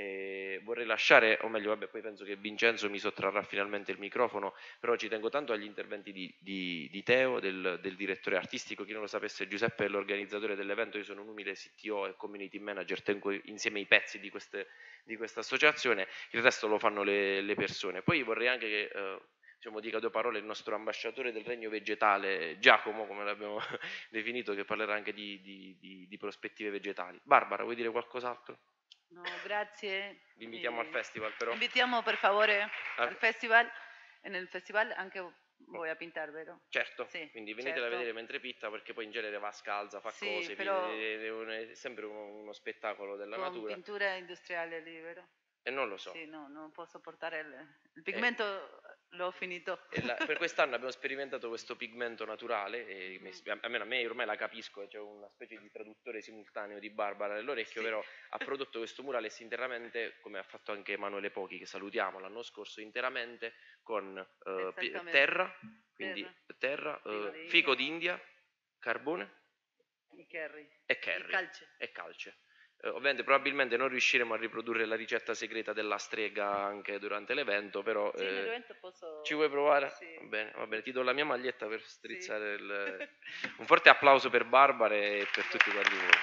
E vorrei lasciare, o meglio, vabbè, poi penso che Vincenzo mi sottrarrà finalmente il microfono, però ci tengo tanto agli interventi di, di, di Teo, del, del direttore artistico. Chi non lo sapesse, Giuseppe è l'organizzatore dell'evento, io sono un umile C T O e community manager, tengo insieme i pezzi di, queste, di questa associazione, il resto lo fanno le, le persone. Poi vorrei anche che... Eh, diciamo, dica due parole il nostro ambasciatore del regno vegetale, Giacomo, come l'abbiamo definito, che parlerà anche di, di, di, di prospettive vegetali. Barbara, vuoi dire qualcos'altro? No, grazie. Vi invitiamo Eh, al festival, però. Invitiamo per favore Al- al festival. E nel festival anche voi a pintare, vero? Certo, Sì, quindi venitela certo. a vedere mentre pitta, perché poi in genere va a scalza, fa Sì, cose, però è, un- è sempre uno, uno spettacolo della con natura. pintura industriale lì, vero? E non lo so. Sì, no, non posso portare il, il Eh, pigmento, l'ho finito. E la- per quest'anno abbiamo sperimentato questo pigmento naturale, e mi- Mhm. almeno a me ormai la capisco, c'è una specie di traduttore simultaneo di Barbara nell'orecchio, Sì. però ha prodotto questo murales interamente, come ha fatto anche Emanuele Pochi, che salutiamo l'anno scorso, interamente con eh, pi- Esattamente. terra, quindi Terra. terra, Figo eh, di fico India. d'India, carbone I curry. e curry I calce. e calce. Eh, ovviamente probabilmente non riusciremo a riprodurre la ricetta segreta della strega anche durante l'evento, però Sì, eh, nell'evento posso... ci vuoi provare? Sì. Va bene, va bene, ti do la mia maglietta per Sì. strizzare il... Un forte applauso per Barbara e per tutti quanti voi.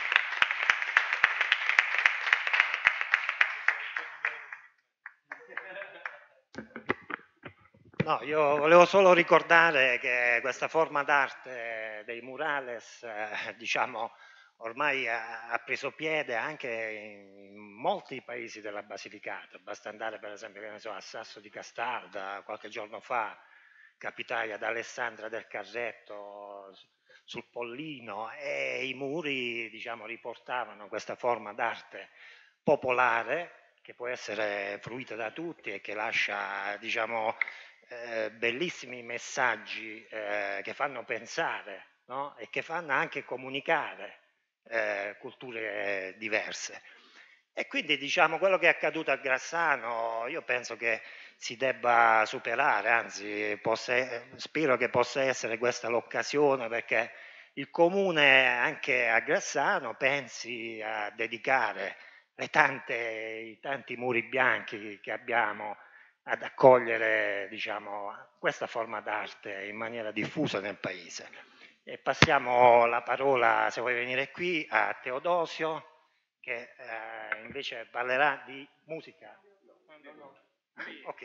No, io volevo solo ricordare che questa forma d'arte dei murales, eh, diciamo, ormai ha, ha preso piede anche in molti paesi della Basilicata. Basta andare per esempio, che ne so, a Sasso di Castalda, qualche giorno fa capitai ad Alessandra del Carretto sul Pollino, e i muri, diciamo, riportavano questa forma d'arte popolare che può essere fruita da tutti e che lascia, diciamo, eh, bellissimi messaggi eh, che fanno pensare, no? E che fanno anche comunicare eh, culture diverse. E quindi, diciamo, quello che è accaduto a Grassano io penso che si debba superare, anzi possa, spero che possa essere questa l'occasione perché il comune anche a Grassano pensi a dedicare le tante, i tanti muri bianchi che abbiamo ad accogliere, diciamo, questa forma d'arte in maniera diffusa nel paese. E passiamo la parola, se vuoi venire qui, a Teodosio, che eh, invece parlerà di musica. Ok.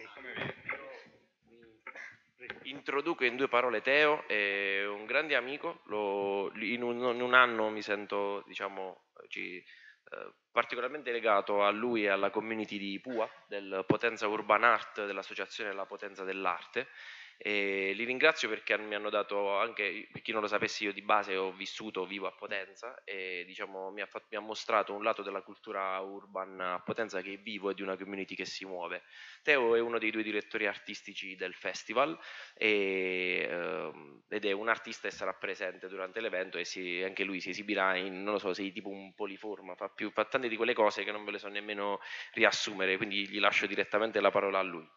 Introduco in due parole Teo, è un grande amico, lo- in, un, in un anno mi sento, diciamo, ci, eh, particolarmente legato a lui e alla community di Pua, del Potenza Urban Art, dell'associazione La Potenza dell'Arte, e li ringrazio perché mi hanno dato anche, per chi non lo sapesse, io di base ho vissuto, vivo a Potenza e diciamo mi ha, fatto, mi ha mostrato un lato della cultura urban a Potenza che è vivo e di una community che si muove. Teo è uno dei due direttori artistici del festival e, ehm, ed è un artista e sarà presente durante l'evento e si, anche lui si esibirà in, non lo so, sei tipo un poliforma, fa, più, fa tante di quelle cose che non ve le so nemmeno riassumere, quindi gli lascio direttamente la parola a lui.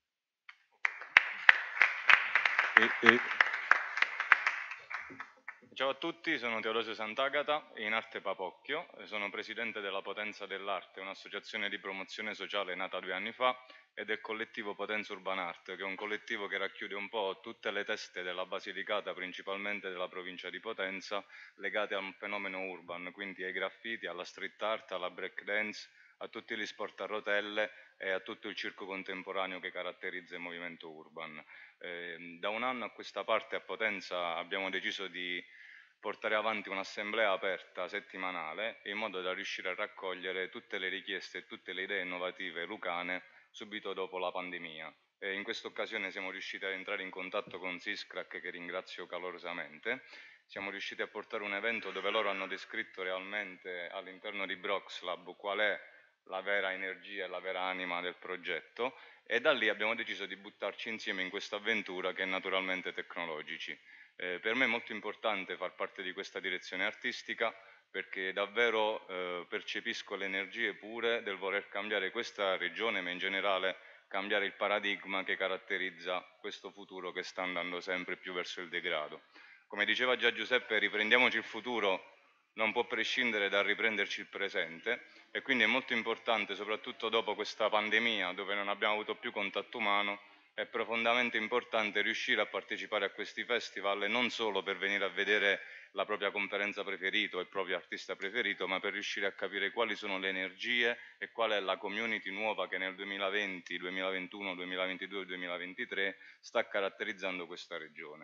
E, e... Ciao a tutti, sono Teodosio Sant'Agata, in arte Papocchio, sono presidente della Potenza dell'Arte, un'associazione di promozione sociale nata due anni fa, e del collettivo Potenza Urban Art, che è un collettivo che racchiude un po' tutte le teste della Basilicata, principalmente della provincia di Potenza, legate al fenomeno urban, quindi ai graffiti, alla street art, alla break dance, a tutti gli sport a rotelle e a tutto il circo contemporaneo che caratterizza il movimento urban. Eh, da un anno a questa parte a Potenza abbiamo deciso di portare avanti un'assemblea aperta settimanale in modo da riuscire a raccogliere tutte le richieste e tutte le idee innovative lucane subito dopo la pandemia. E in questa occasione siamo riusciti ad entrare in contatto con Siscrack, che ringrazio calorosamente. Siamo riusciti a portare un evento dove loro hanno descritto realmente all'interno di Brox Lab qual è la vera energia e la vera anima del progetto, e da lì abbiamo deciso di buttarci insieme in questa avventura che è naturalmente tecnologici. Eh, per me è molto importante far parte di questa direzione artistica perché davvero eh, percepisco le energie pure del voler cambiare questa regione, ma in generale cambiare il paradigma che caratterizza questo futuro che sta andando sempre più verso il degrado. Come diceva già Giuseppe, riprendiamoci il futuro non può prescindere dal riprenderci il presente, e quindi è molto importante, soprattutto dopo questa pandemia dove non abbiamo avuto più contatto umano, è profondamente importante riuscire a partecipare a questi festival non solo per venire a vedere la propria conferenza preferita o il proprio artista preferito, ma per riuscire a capire quali sono le energie e qual è la community nuova che nel duemilaventi, duemilaventuno, duemilaventidue e duemilaventitré sta caratterizzando questa regione.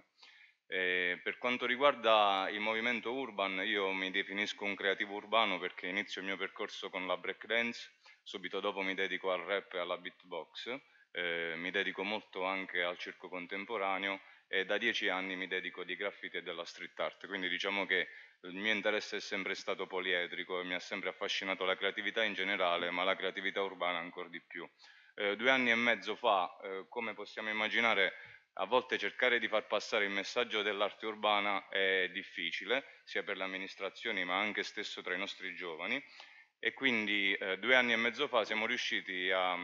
Eh, per quanto riguarda il movimento urban, io mi definisco un creativo urbano perché inizio il mio percorso con la breakdance, subito dopo mi dedico al rap e alla beatbox, eh, mi dedico molto anche al circo contemporaneo e da dieci anni mi dedico di graffiti e della street art, quindi diciamo che il mio interesse è sempre stato poliedrico e mi ha sempre affascinato la creatività in generale, ma la creatività urbana ancora di più. Eh, due anni e mezzo fa, eh, come possiamo immaginare, a volte cercare di far passare il messaggio dell'arte urbana è difficile, sia per le amministrazioni ma anche stesso tra i nostri giovani, e quindi eh, due anni e mezzo fa siamo riusciti a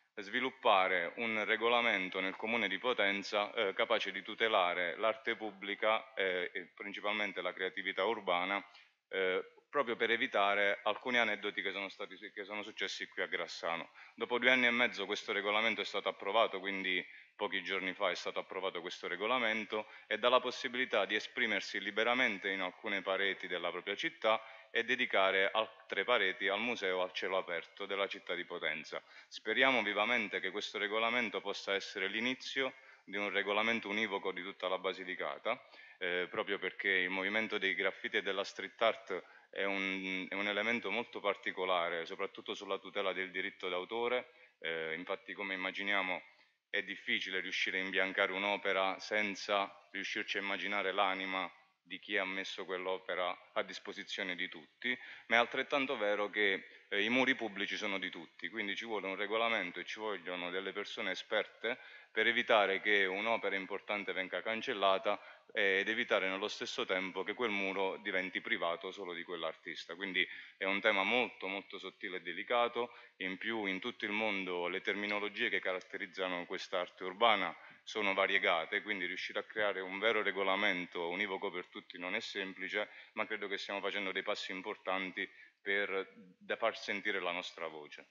sviluppare un regolamento nel Comune di Potenza eh, capace di tutelare l'arte pubblica eh, e principalmente la creatività urbana, eh, proprio per evitare alcuni aneddoti che sono, stati, che sono successi qui a Grassano. Dopo due anni e mezzo questo regolamento è stato approvato, quindi pochi giorni fa è stato approvato questo regolamento, e dà la possibilità di esprimersi liberamente in alcune pareti della propria città e dedicare altre pareti al museo al cielo aperto della città di Potenza. Speriamo vivamente che questo regolamento possa essere l'inizio di un regolamento univoco di tutta la Basilicata, eh, proprio perché il movimento dei graffiti e della street art è un, è un elemento molto particolare, soprattutto sulla tutela del diritto d'autore. Eh, infatti, come immaginiamo, è difficile riuscire a imbiancare un'opera senza riuscirci a immaginare l'anima di chi ha messo quell'opera a disposizione di tutti, ma è altrettanto vero che eh, i muri pubblici sono di tutti, quindi ci vuole un regolamento e ci vogliono delle persone esperte per evitare che un'opera importante venga cancellata ed evitare nello stesso tempo che quel muro diventi privato solo di quell'artista. Quindi è un tema molto molto sottile e delicato. In più, in tutto il mondo le terminologie che caratterizzano questa arte urbana sono variegate, quindi riuscire a creare un vero regolamento univoco per tutti non è semplice, ma credo che stiamo facendo dei passi importanti per da far sentire la nostra voce.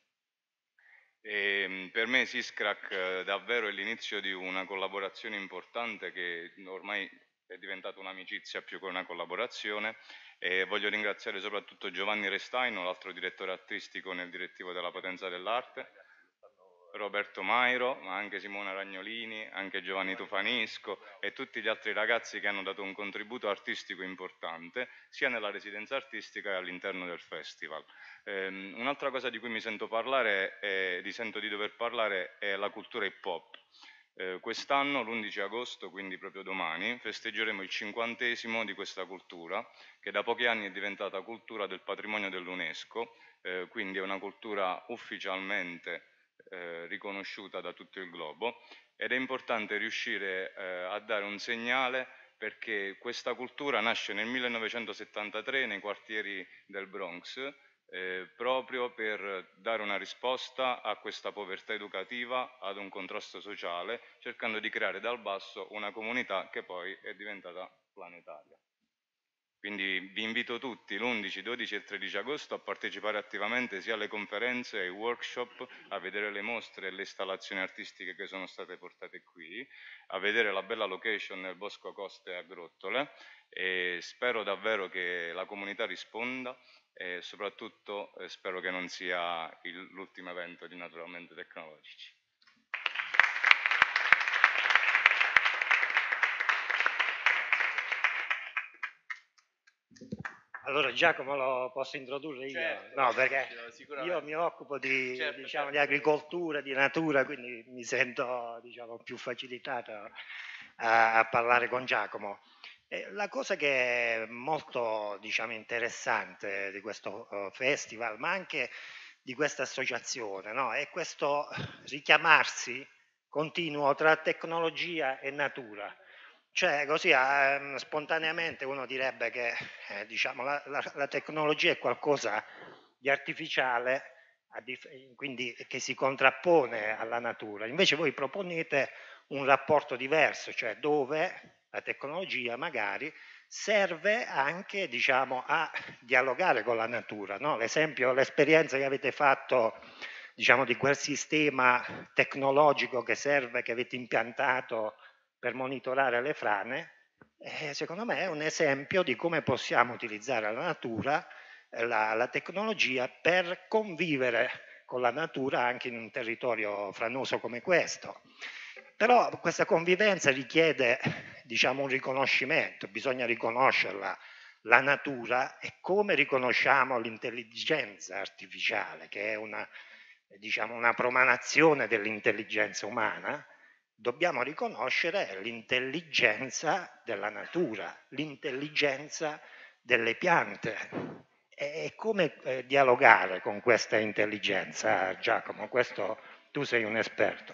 E per me Siscrack davvero è l'inizio di una collaborazione importante che ormai è diventata un'amicizia più che una collaborazione, e voglio ringraziare soprattutto Giovanni Restaino, l'altro direttore artistico nel direttivo della Potenza dell'Arte, Roberto Mairo, ma anche Simona Ragnolini, anche Giovanni Tufanisco e tutti gli altri ragazzi che hanno dato un contributo artistico importante sia nella residenza artistica che all'interno del festival. Um, un'altra cosa di cui mi sento parlare, e di sento di dover parlare, è la cultura hip hop. Eh, quest'anno, l'undici agosto, quindi proprio domani, festeggeremo il cinquantesimo di questa cultura, che da pochi anni è diventata cultura del patrimonio dell'UNESCO, eh, quindi è una cultura ufficialmente eh, riconosciuta da tutto il globo, ed è importante riuscire eh, a dare un segnale, perché questa cultura nasce nel millenovecentosettantatré nei quartieri del Bronx, eh, proprio per dare una risposta a questa povertà educativa, ad un contrasto sociale, cercando di creare dal basso una comunità che poi è diventata planetaria. Quindi vi invito tutti l'undici, dodici e tredici agosto a partecipare attivamente sia alle conferenze, ai workshop, a vedere le mostre e le installazioni artistiche che sono state portate qui, a vedere la bella location nel Bosco Coste a Grottole, e spero davvero che la comunità risponda e soprattutto eh, spero che non sia il- l'ultimo evento di Naturalmente Tecnologici. Allora Giacomo lo posso introdurre io? Certo, No, perché sicuramente. io mi occupo di, Certo, diciamo, certo. di agricoltura, di natura, quindi mi sento, diciamo, più facilitato a, a parlare con Giacomo. E la cosa che è molto, diciamo, interessante di questo eh, festival, ma anche di questa associazione, no? È questo richiamarsi continuo tra tecnologia e natura. Cioè, così ehm, spontaneamente uno direbbe che eh, diciamo, la, la- la tecnologia è qualcosa di artificiale, a dif- quindi che si contrappone alla natura. Invece voi proponete un rapporto diverso, cioè dove la tecnologia magari serve anche, diciamo, a dialogare con la natura, no? L'esempio, l'esperienza che avete fatto, diciamo, di quel sistema tecnologico che serve, che avete impiantato per monitorare le frane, eh, secondo me è un esempio di come possiamo utilizzare la natura, eh, la, la tecnologia per convivere con la natura anche in un territorio franoso come questo. Però questa convivenza richiede, diciamo, un riconoscimento, bisogna riconoscerla, la natura, e come riconosciamo l'intelligenza artificiale, che è una, diciamo, una promanazione dell'intelligenza umana, dobbiamo riconoscere l'intelligenza della natura, l'intelligenza delle piante. E come eh, dialogare con questa intelligenza, Giacomo? Questo tu sei un esperto.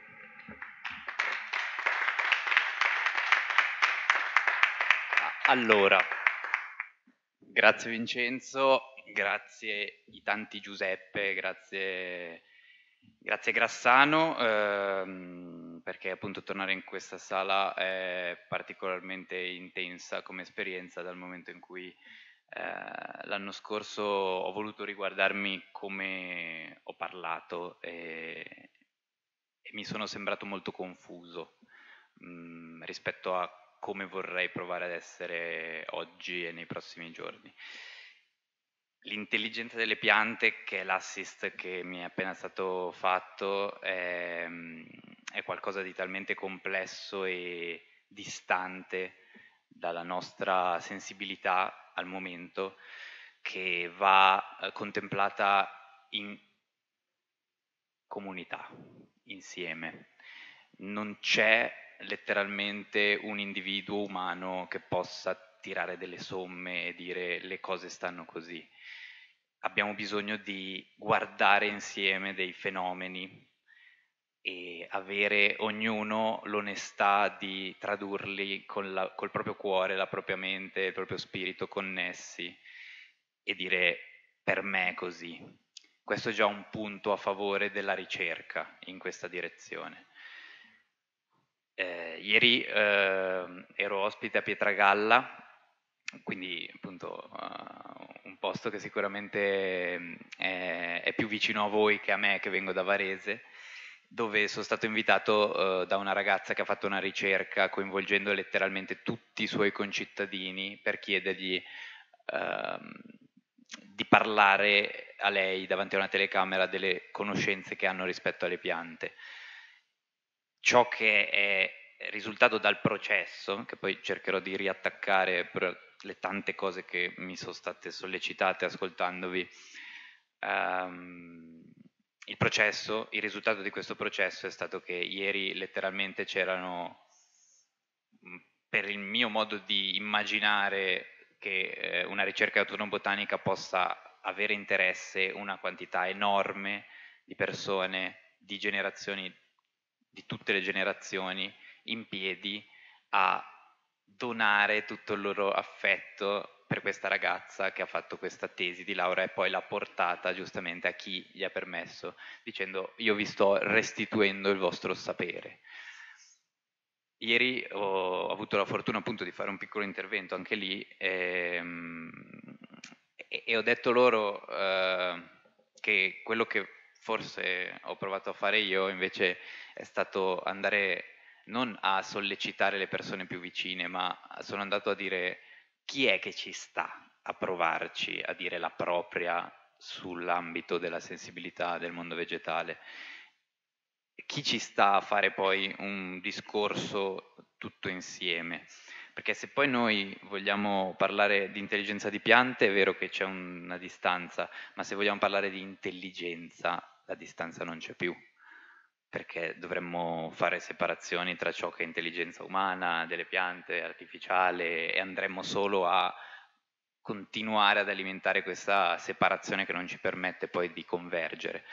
Allora, grazie Vincenzo, grazie i tanti Giuseppe, grazie, grazie Grassano, ehm, perché appunto tornare in questa sala è particolarmente intensa come esperienza, dal momento in cui eh, l'anno scorso ho voluto riguardarmi come ho parlato e, e mi sono sembrato molto confuso mh, rispetto a come vorrei provare ad essere oggi e nei prossimi giorni. L'intelligenza delle piante, che è l'assist che mi è appena stato fatto, è, è qualcosa di talmente complesso e distante dalla nostra sensibilità al momento, che va eh, contemplata in comunità, insieme. Non c'è letteralmente un individuo umano che possa tirare delle somme e dire le cose stanno così. Abbiamo bisogno di guardare insieme dei fenomeni e avere ognuno l'onestà di tradurli con la, col proprio cuore, la propria mente, il proprio spirito connessi e dire per me è così. Questo è già un punto a favore della ricerca in questa direzione. Eh, ieri eh, ero ospite a Pietragalla, quindi appunto uh, un posto che sicuramente mh, è, è più vicino a voi che a me, che vengo da Varese, dove sono stato invitato uh, da una ragazza che ha fatto una ricerca coinvolgendo letteralmente tutti i suoi concittadini per chiedergli uh, di parlare a lei davanti a una telecamera delle conoscenze che hanno rispetto alle piante. Ciò che è risultato dal processo, che poi cercherò di riattaccare per le tante cose che mi sono state sollecitate ascoltandovi, um, il processo, il risultato di questo processo è stato che ieri letteralmente c'erano, per il mio modo di immaginare che eh, una ricerca etnobotanica possa avere interesse, una quantità enorme di persone, di generazioni, di tutte le generazioni, in piedi a donare tutto il loro affetto per questa ragazza che ha fatto questa tesi di laurea e poi l'ha portata giustamente a chi gli ha permesso, dicendo io vi sto restituendo il vostro sapere. ieri ho avuto la fortuna appunto di fare un piccolo intervento anche lì ehm, e, e ho detto loro eh, che quello che forse ho provato a fare io invece è stato andare non a sollecitare le persone più vicine, ma sono andato a dire chi è che ci sta a provarci a dire la propria sull'ambito della sensibilità del mondo vegetale. Chi ci sta a fare poi un discorso tutto insieme? Perché se poi noi vogliamo parlare di intelligenza di piante, è vero che c'è una distanza, ma se vogliamo parlare di intelligenza, la distanza non c'è più, perché dovremmo fare separazioni tra ciò che è intelligenza umana, delle piante, artificiale, e andremmo solo a continuare ad alimentare questa separazione che non ci permette poi di convergere.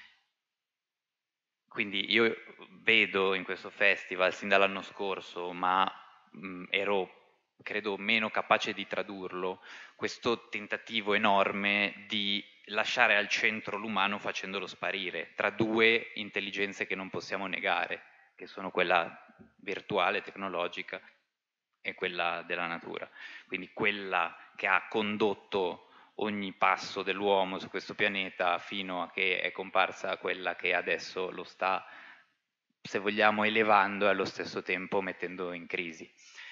Quindi io vedo in questo festival, sin dall'anno scorso, ma mh, ero credo meno capace di tradurlo, questo tentativo enorme di lasciare al centro l'umano facendolo sparire, tra due intelligenze che non possiamo negare, che sono quella virtuale, tecnologica, e quella della natura. Quindi quella che ha condotto ogni passo dell'uomo su questo pianeta fino a che è comparsa quella che adesso lo sta, se vogliamo, elevando e allo stesso tempo mettendo in crisi.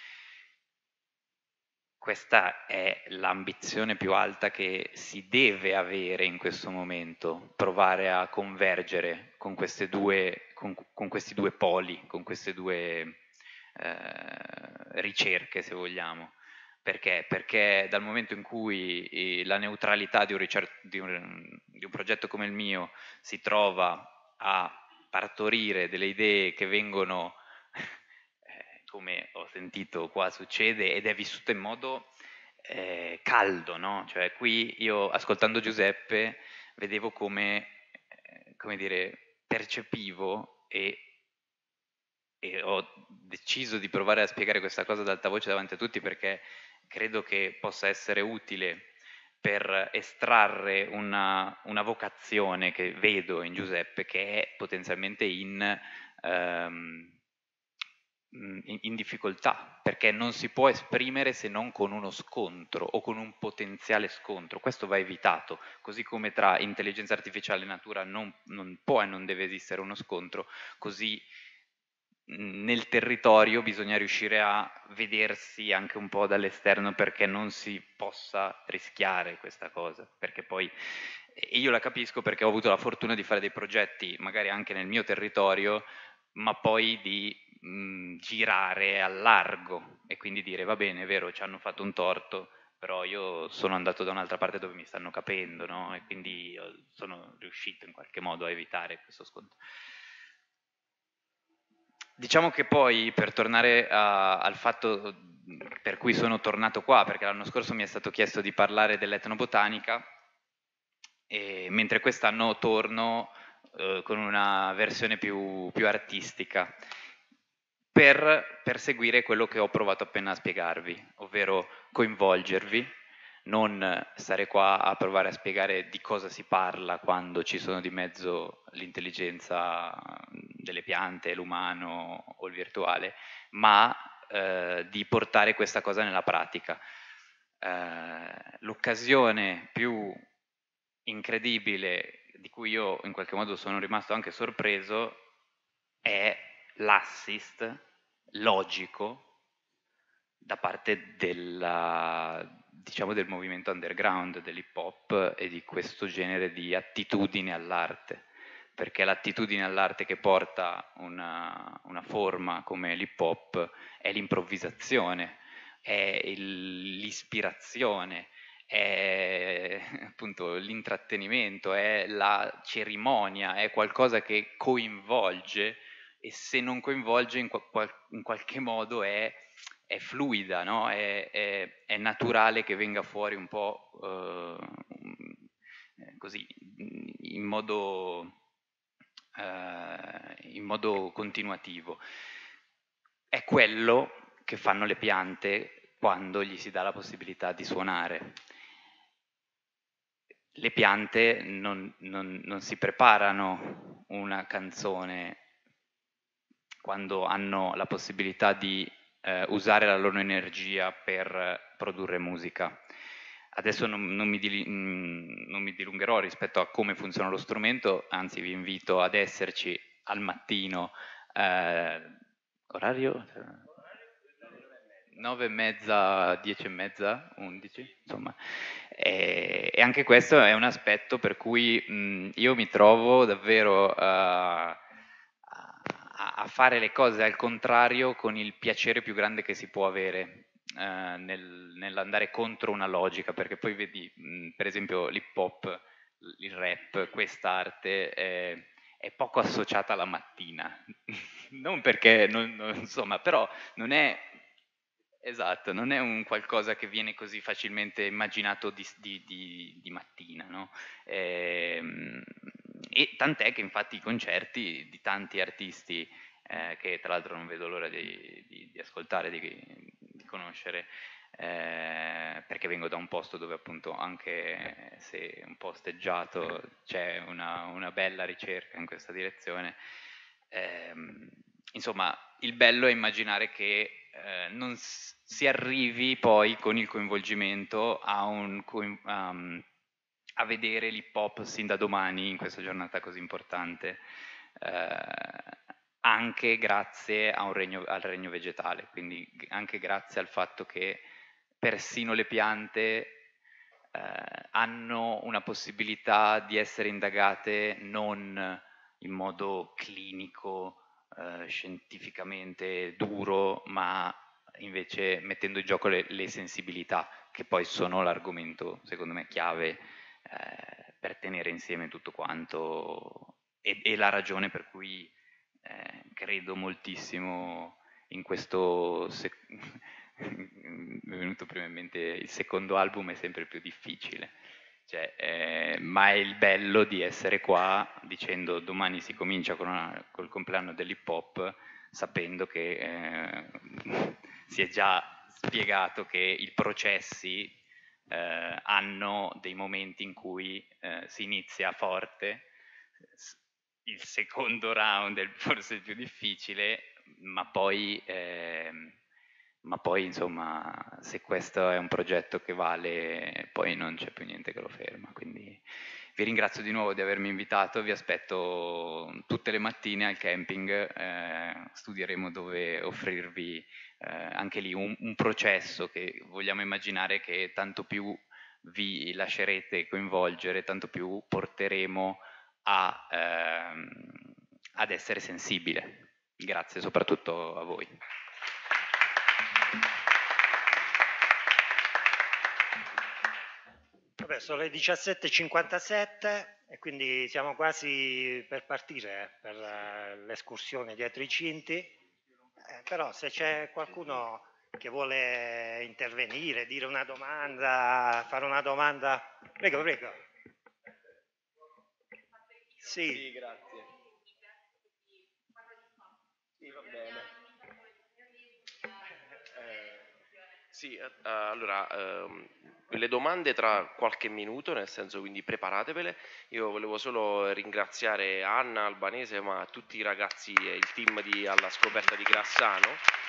Questa è l'ambizione più alta che si deve avere in questo momento, provare a convergere con, queste due, con, con questi due poli, con queste due eh, ricerche, se vogliamo. Perché? Perché dal momento in cui la neutralità di un, di, un, di un progetto come il mio si trova a partorire delle idee che vengono, eh, come ho sentito qua succede, ed è vissuto in modo eh, caldo, no? Cioè qui io, ascoltando Giuseppe, vedevo come, eh, come dire, percepivo e e ho deciso di provare a spiegare questa cosa ad alta voce davanti a tutti perché credo che possa essere utile per estrarre una, una vocazione che vedo in Giuseppe che è potenzialmente in, ehm, in, in difficoltà, perché non si può esprimere se non con uno scontro o con un potenziale scontro. Questo va evitato, così come tra intelligenza artificiale e natura non, non può e non deve esistere uno scontro, così nel territorio bisogna riuscire a vedersi anche un po' dall'esterno perché non si possa rischiare questa cosa, perché poi e io la capisco perché ho avuto la fortuna di fare dei progetti magari anche nel mio territorio, ma poi di mh, girare al largo e quindi dire va bene, è vero, ci hanno fatto un torto, però io sono andato da un'altra parte dove mi stanno capendo, no? E quindi sono riuscito in qualche modo a evitare questo scontro. Diciamo che poi, per tornare a, al fatto per cui sono tornato qua, perché l'anno scorso mi è stato chiesto di parlare dell'etnobotanica, e mentre quest'anno torno eh, con una versione più, più artistica, per perseguire quello che ho provato appena a spiegarvi, ovvero coinvolgervi, non stare qua a provare a spiegare di cosa si parla quando ci sono di mezzo l'intelligenza delle piante, l'umano o il virtuale, ma eh, di portare questa cosa nella pratica. Eh, l'occasione più incredibile di cui io in qualche modo sono rimasto anche sorpreso è l'assist logico da parte della, diciamo, del movimento underground, dell'hip hop e di questo genere di attitudine all'arte, perché l'attitudine all'arte che porta una, una forma come l'hip hop è l'improvvisazione, è il, l'ispirazione, è appunto l'intrattenimento, è la cerimonia, è qualcosa che coinvolge e se non coinvolge in, qual- in qualche modo è, è fluida, no? è, è, è naturale che venga fuori un po' eh, così, in modo, eh, in modo continuativo. È quello che fanno le piante quando gli si dà la possibilità di suonare. Le piante non, non, non si preparano una canzone quando hanno la possibilità di eh, usare la loro energia per produrre musica. Adesso non, non, mi dil- non mi dilungherò rispetto a come funziona lo strumento, anzi vi invito ad esserci al mattino, eh, orario? nove e mezza, dieci e mezza, undici, insomma. E, e anche questo è un aspetto per cui mh, io mi trovo davvero uh, a, a fare le cose al contrario con il piacere più grande che si può avere uh, nel, nell'andare contro una logica, perché poi vedi, mh, per esempio l'hip hop, il rap, quest'arte è, è poco associata alla mattina, non perché, non, non, insomma, però non è... Esatto, non è un qualcosa che viene così facilmente immaginato di, di, di, di mattina, no? E, e tant'è che infatti i concerti di tanti artisti, eh, che tra l'altro non vedo l'ora di, di, di ascoltare, di, di conoscere, eh, perché vengo da un posto dove appunto anche se un po' osteggiato c'è una, una bella ricerca in questa direzione. Eh, insomma, il bello è immaginare che eh, non si arrivi poi con il coinvolgimento a, un, um, a vedere l'hip hop sin da domani in questa giornata così importante, eh, anche grazie a un regno, al regno vegetale, quindi anche grazie al fatto che persino le piante eh, hanno una possibilità di essere indagate non in modo clinico, eh, scientificamente duro, ma invece mettendo in gioco le, le sensibilità, che poi sono l'argomento, secondo me, chiave eh, per tenere insieme tutto quanto e, e la ragione per cui eh, credo moltissimo in questo... sec- mi è venuto prima in mente il secondo album è sempre più difficile. Cioè, eh, ma è il bello di essere qua dicendo domani si comincia con una, col compleanno dell'hip hop, sapendo che eh, si è già spiegato che i processi eh, hanno dei momenti in cui eh, si inizia forte, il secondo round è forse il più difficile, ma poi... Eh, ma poi insomma se questo è un progetto che vale poi non c'è più niente che lo ferma, quindi vi ringrazio di nuovo di avermi invitato, vi aspetto tutte le mattine al camping, eh, studieremo dove offrirvi eh, anche lì un, un processo che vogliamo immaginare che tanto più vi lascerete coinvolgere, tanto più porteremo a, ehm, ad essere sensibile. Grazie soprattutto a voi. Vabbè, sono le diciassette e cinquantasette e quindi siamo quasi per partire per uh, l'escursione dietro i cinti, eh, però se c'è qualcuno che vuole intervenire, dire una domanda, fare una domanda, prego, prego. Sì, sì grazie. Sì, va bene. Eh, sì, eh, allora... Um... le domande tra qualche minuto, nel senso quindi preparatevele. Io volevo solo ringraziare Anna Albanese, ma tutti i ragazzi e il team di Alla Scoperta di Grassano.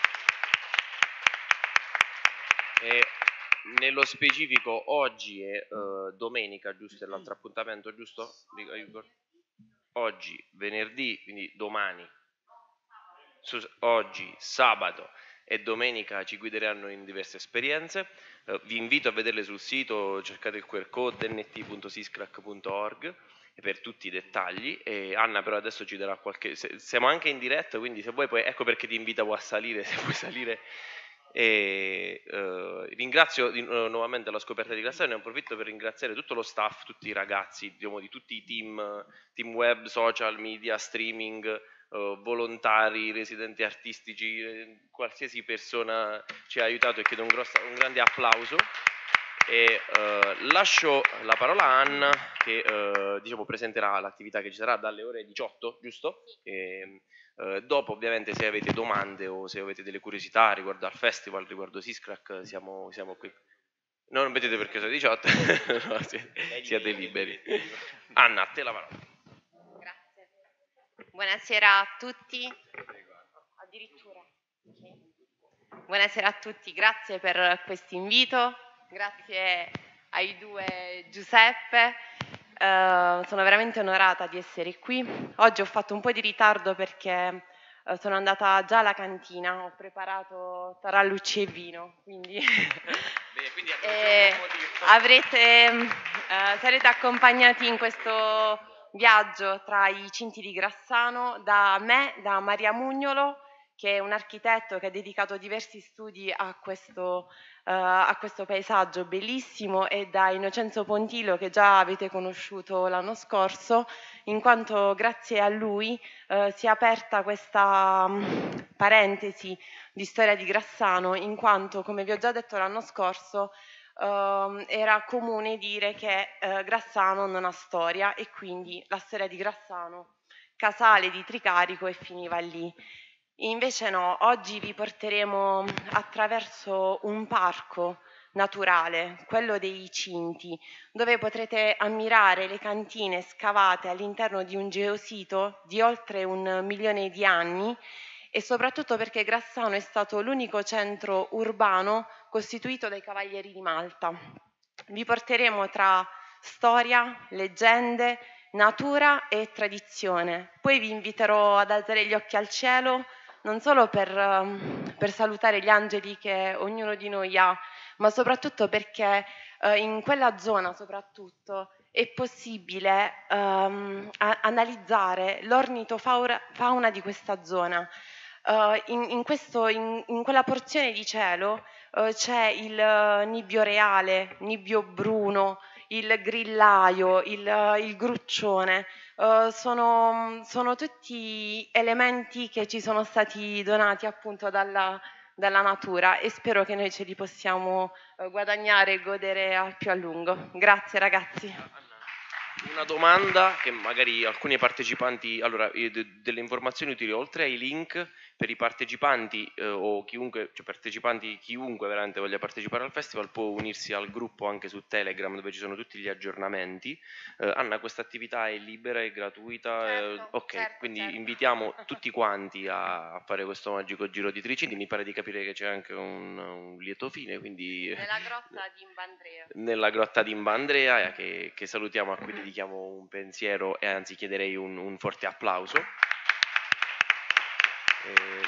E nello specifico oggi è uh, domenica, giusto? È l'altro appuntamento, giusto? Oggi, venerdì, quindi domani, oggi, sabato e domenica ci guideranno in diverse esperienze. Uh, vi invito a vederle sul sito, cercate il Q R code n t punto siscrack punto org per tutti i dettagli. E Anna però adesso ci darà qualche... Se, siamo anche in diretta, quindi se vuoi, poi, ecco perché ti invitavo a salire, se vuoi salire. E, uh, ringrazio di, uh, nuovamente La Scoperta di Grassano, ne approfitto per ringraziare tutto lo staff, tutti i ragazzi, diciamo, di tutti i team, team web, social, media, streaming, Uh, volontari, residenti artistici, eh, qualsiasi persona ci ha aiutato e chiedo un, grosso, un grande applauso. E uh, lascio la parola a Anna che uh, diciamo, presenterà l'attività che ci sarà dalle ore diciotto, giusto? E, uh, dopo ovviamente se avete domande o se avete delle curiosità riguardo al festival, riguardo Siscrack, siamo, siamo qui. No, non vedete perché sono diciotto, no, siete, siete liberi. Anna, a te la parola. Buonasera a tutti. addirittura. Buonasera a tutti, grazie per questo invito, grazie ai due Giuseppe, uh, sono veramente onorata di essere qui. Oggi ho fatto un po' di ritardo perché uh, sono andata già alla cantina, ho preparato tarallucci e vino, quindi, Beh, quindi e avrete, uh, sarete accompagnati in questo viaggio tra i cinti di Grassano da me, da Maria Mugnolo, che è un architetto che ha dedicato diversi studi a questo, uh, a questo paesaggio bellissimo, e da Innocenzo Pontilo, che già avete conosciuto l'anno scorso, in quanto grazie a lui uh, si è aperta questa um, parentesi di storia di Grassano, in quanto, come vi ho già detto l'anno scorso, uh, era comune dire che uh, Grassano non ha storia, e quindi la storia di Grassano, casale di Tricarico, e finiva lì. Invece no, oggi vi porteremo attraverso un parco naturale, quello dei Cinti, dove potrete ammirare le cantine scavate all'interno di un geosito di oltre un milione di anni, e soprattutto perché Grassano è stato l'unico centro urbano costituito dai Cavalieri di Malta. Vi porteremo tra storia, leggende, natura e tradizione. Poi vi inviterò ad alzare gli occhi al cielo, non solo per, per salutare gli angeli che ognuno di noi ha, ma soprattutto perché eh, in quella zona soprattutto è possibile um, analizzare l'ornitofauna di questa zona. Uh, in, in, questo, in, in quella porzione di cielo uh, c'è il uh, nibbio reale, nibbio bruno, il grillaio, il, uh, il gruccione. Uh, sono, sono tutti elementi che ci sono stati donati appunto dalla, dalla natura, e spero che noi ce li possiamo uh, guadagnare e godere a più a lungo. Grazie ragazzi. Una domanda che magari alcuni partecipanti, allora delle informazioni utili, oltre ai link per i partecipanti eh, o chiunque, cioè partecipanti, chiunque veramente voglia partecipare al festival può unirsi al gruppo anche su Telegram, dove ci sono tutti gli aggiornamenti. eh, Anna, questa attività è libera, è gratuita? Certo, eh, ok, certo, quindi certo. invitiamo tutti quanti a, a fare questo magico giro di Tricinti. Mi pare di capire che c'è anche un, un lieto fine, quindi Nella grotta di Imbandrea. nella grotta di Imbandrea, che, che salutiamo, a cui dedichiamo un pensiero e anzi chiederei un, un forte applauso. Eh,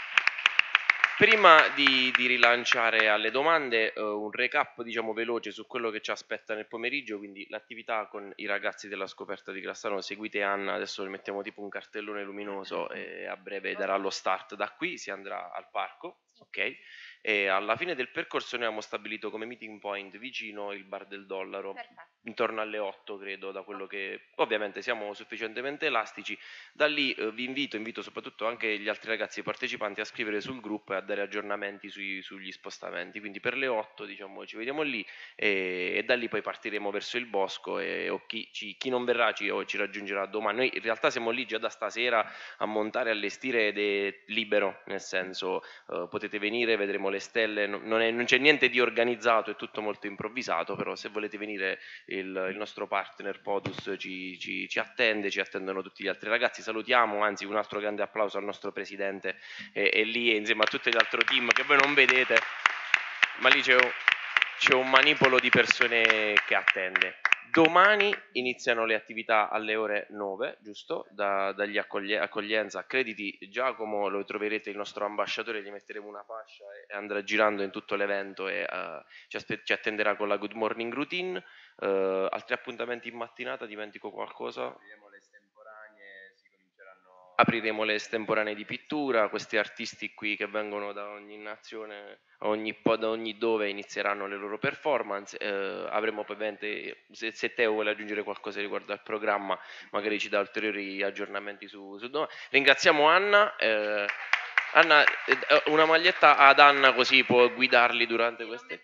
prima di, di rilanciare alle domande, eh, un recap diciamo veloce su quello che ci aspetta nel pomeriggio, quindi l'attività con i ragazzi della scoperta di Grassano. Seguite Anna, adesso mettiamo tipo un cartellone luminoso e a breve darà lo start. Da qui si andrà al parco, ok? E alla fine del percorso noi abbiamo stabilito come meeting point vicino il Bar del Dollaro. Perfetto. Intorno alle otto credo, da quello che ovviamente siamo sufficientemente elastici. Da lì eh, vi invito, invito soprattutto anche gli altri ragazzi partecipanti a scrivere sul gruppo e a dare aggiornamenti sui, sugli spostamenti. Quindi per le otto diciamo ci vediamo lì, e, e da lì poi partiremo verso il bosco, e o chi, ci, chi non verrà ci, o ci raggiungerà domani. Noi in realtà siamo lì già da stasera a montare, allestire, ed è libero, nel senso eh, potete venire, vedremo le stelle, non, è, non c'è niente di organizzato, è tutto molto improvvisato, però se volete venire il, il nostro partner Podus ci, ci, ci attende, ci attendono tutti gli altri ragazzi. Salutiamo, anzi un altro grande applauso al nostro presidente, e, e lì e insieme a tutto l'altro team che voi non vedete, ma lì c'è un, c'è un manipolo di persone che attende. Domani iniziano le attività alle ore nove, giusto? Da, dagli accoglie, accoglienza accrediti. Giacomo lo troverete, il nostro ambasciatore, gli metteremo una fascia e andrà girando in tutto l'evento, e uh, ci, aspe- ci attenderà con la Good Morning Routine. Uh, altri appuntamenti in mattinata, dimentico qualcosa? Apriremo le estemporanee, si cominceranno... Apriremo le estemporanee di pittura, questi artisti qui che vengono da ogni nazione, ogni po' da ogni dove, inizieranno le loro performance. Eh, avremo poi ovviamente, se, se Teo vuole aggiungere qualcosa riguardo al programma, magari ci dà ulteriori aggiornamenti su, su domani. Ringraziamo Anna. Eh, Anna, eh, una maglietta ad Anna, così può guidarli durante queste...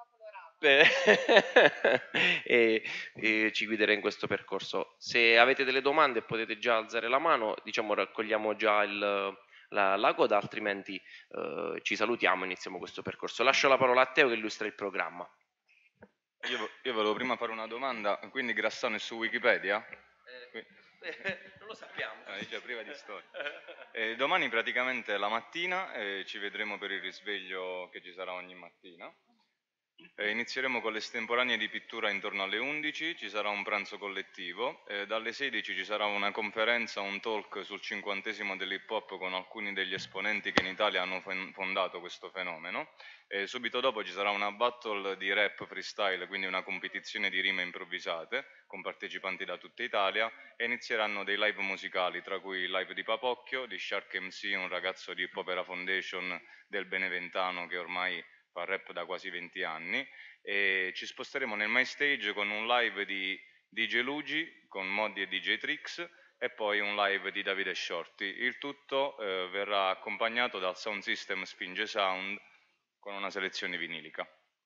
e, e ci guiderà in questo percorso. Se avete delle domande potete già alzare la mano, diciamo raccogliamo già il, la, la coda, altrimenti eh, ci salutiamo e iniziamo questo percorso. Lascio la parola a Teo che illustra il programma. Io, io volevo prima fare una domanda, quindi Grassano è su Wikipedia? Eh, Non lo sappiamo. Ah, dice priva di storia. Eh, domani praticamente la mattina eh, ci vedremo per il risveglio che ci sarà ogni mattina. Eh, inizieremo con le estemporanee di pittura intorno alle undici, ci sarà un pranzo collettivo, eh, dalle sedici ci sarà una conferenza, un talk sul cinquantesimo dell'hip hop con alcuni degli esponenti che in Italia hanno fondato questo fenomeno. Eh, subito dopo ci sarà una battle di rap freestyle, quindi una competizione di rime improvvisate con partecipanti da tutta Italia, e inizieranno dei live musicali, tra cui il live di Papocchio, di Shark M C, un ragazzo di Hip Opera Foundation del Beneventano che ormai fa rap da quasi venti anni, e ci sposteremo nel My Stage con un live di D J Luigi con Modi e D J Trix e poi un live di Davide Shorty. Il tutto eh, verrà accompagnato dal sound system Spinge Sound con una selezione vinilica.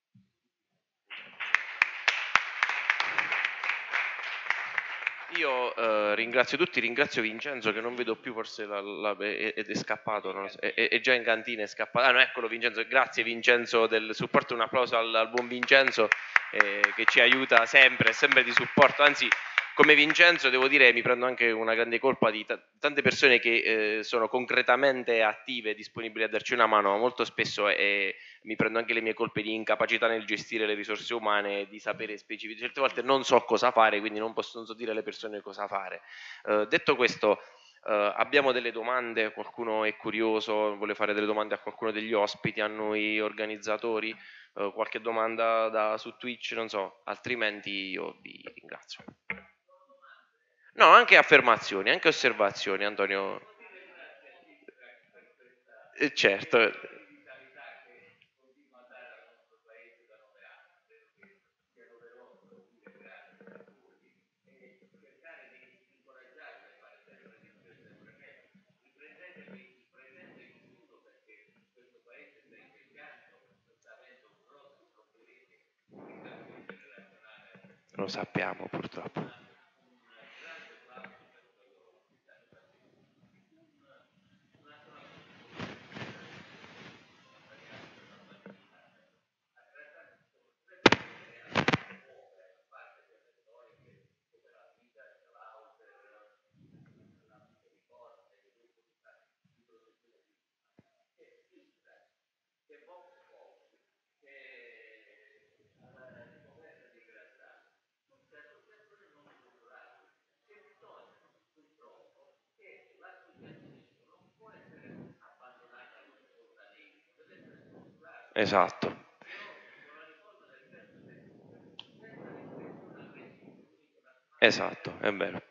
Io eh, ringrazio tutti, ringrazio Vincenzo che non vedo più, forse la, la, è, è scappato, non so, è, è già in cantina, è scappato. Ah no, eccolo Vincenzo, grazie Vincenzo del supporto, un applauso al, al buon Vincenzo eh, che ci aiuta sempre, sempre di supporto, anzi come Vincenzo devo dire mi prendo anche una grande colpa di t- tante persone che eh, sono concretamente attive, disponibili a darci una mano, molto spesso eh, mi prendo anche le mie colpe di incapacità nel gestire le risorse umane, di sapere specifici, certe volte non so cosa fare, quindi non posso non so dire alle persone cosa fare. Eh, detto questo, eh, abbiamo delle domande, qualcuno è curioso, vuole fare delle domande a qualcuno degli ospiti, a noi organizzatori, eh, qualche domanda da, su Twitch, non so, altrimenti io vi ringrazio. No, anche affermazioni, anche osservazioni, Antonio. Eh, certo. Lo sappiamo purtroppo. Esatto. Esatto, è vero.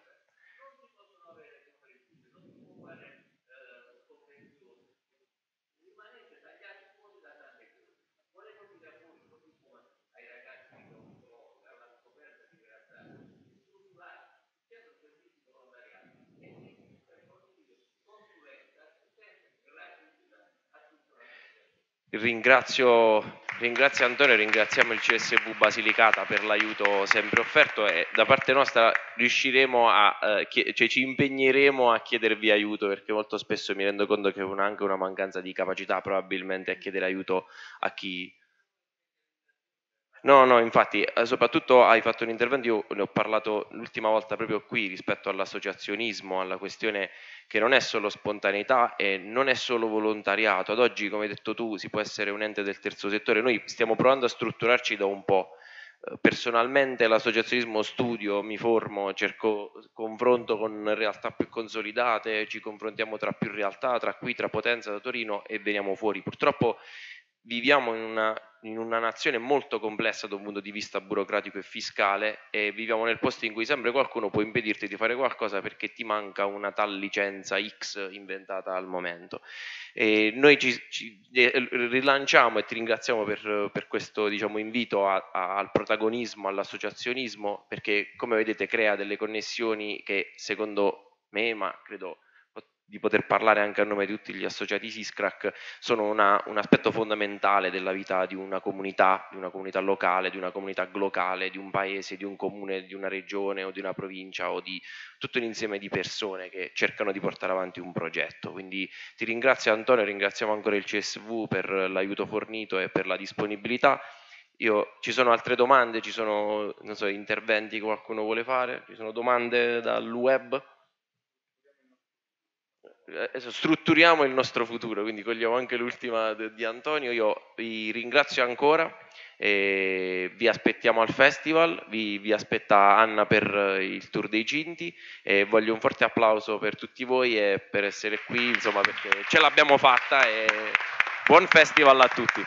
Ringrazio, ringrazio Antonio, ringraziamo il C S V Basilicata per l'aiuto sempre offerto e da parte nostra riusciremo a, eh, cioè ci impegneremo a chiedervi aiuto, perché molto spesso mi rendo conto che è una, anche una mancanza di capacità probabilmente a chiedere aiuto a chi... No, no, infatti, eh, soprattutto hai fatto un intervento, io ne ho parlato l'ultima volta proprio qui rispetto all'associazionismo, alla questione che non è solo spontaneità e non è solo volontariato. Ad oggi, come hai detto tu, si può essere un ente del terzo settore. Noi stiamo provando a strutturarci da un po'. Eh, Personalmente l'associazionismo studio, mi formo, cerco confronto con realtà più consolidate, ci confrontiamo tra più realtà, tra qui, tra Potenza, da Torino e veniamo fuori. Purtroppo viviamo in una, in una nazione molto complessa da un punto di vista burocratico e fiscale e viviamo nel posto in cui sempre qualcuno può impedirti di fare qualcosa perché ti manca una tal licenza X inventata al momento. E noi ci, ci rilanciamo e ti ringraziamo per, per questo diciamo, invito a, a, al protagonismo, all'associazionismo, perché come vedete crea delle connessioni che secondo me, ma credo di poter parlare anche a nome di tutti gli associati SISCRAC, sono una, un aspetto fondamentale della vita di una comunità, di una comunità locale, di una comunità globale, di un paese, di un comune, di una regione o di una provincia o di tutto un insieme di persone che cercano di portare avanti un progetto. Quindi ti ringrazio Antonio, ringraziamo ancora il C S V per l'aiuto fornito e per la disponibilità. Io, ci sono altre domande, ci sono non so, interventi che qualcuno vuole fare, ci sono domande dal web? adesso strutturiamo il nostro futuro, quindi cogliamo anche l'ultima di Antonio. Io vi ringrazio ancora, e vi aspettiamo al festival, vi, vi aspetta Anna per il Tour dei Cinti, e voglio un forte applauso per tutti voi e per essere qui, insomma, perché ce l'abbiamo fatta, e buon festival a tutti.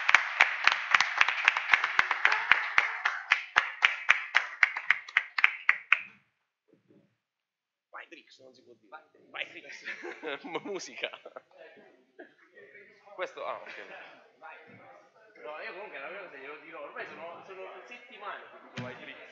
Vai Drix, non si può dire. Vai Drix. Musica. Questo, ah, ok. No, io comunque la cosa glielo dirò, ormai sono, sono settimane che dico vai Drix.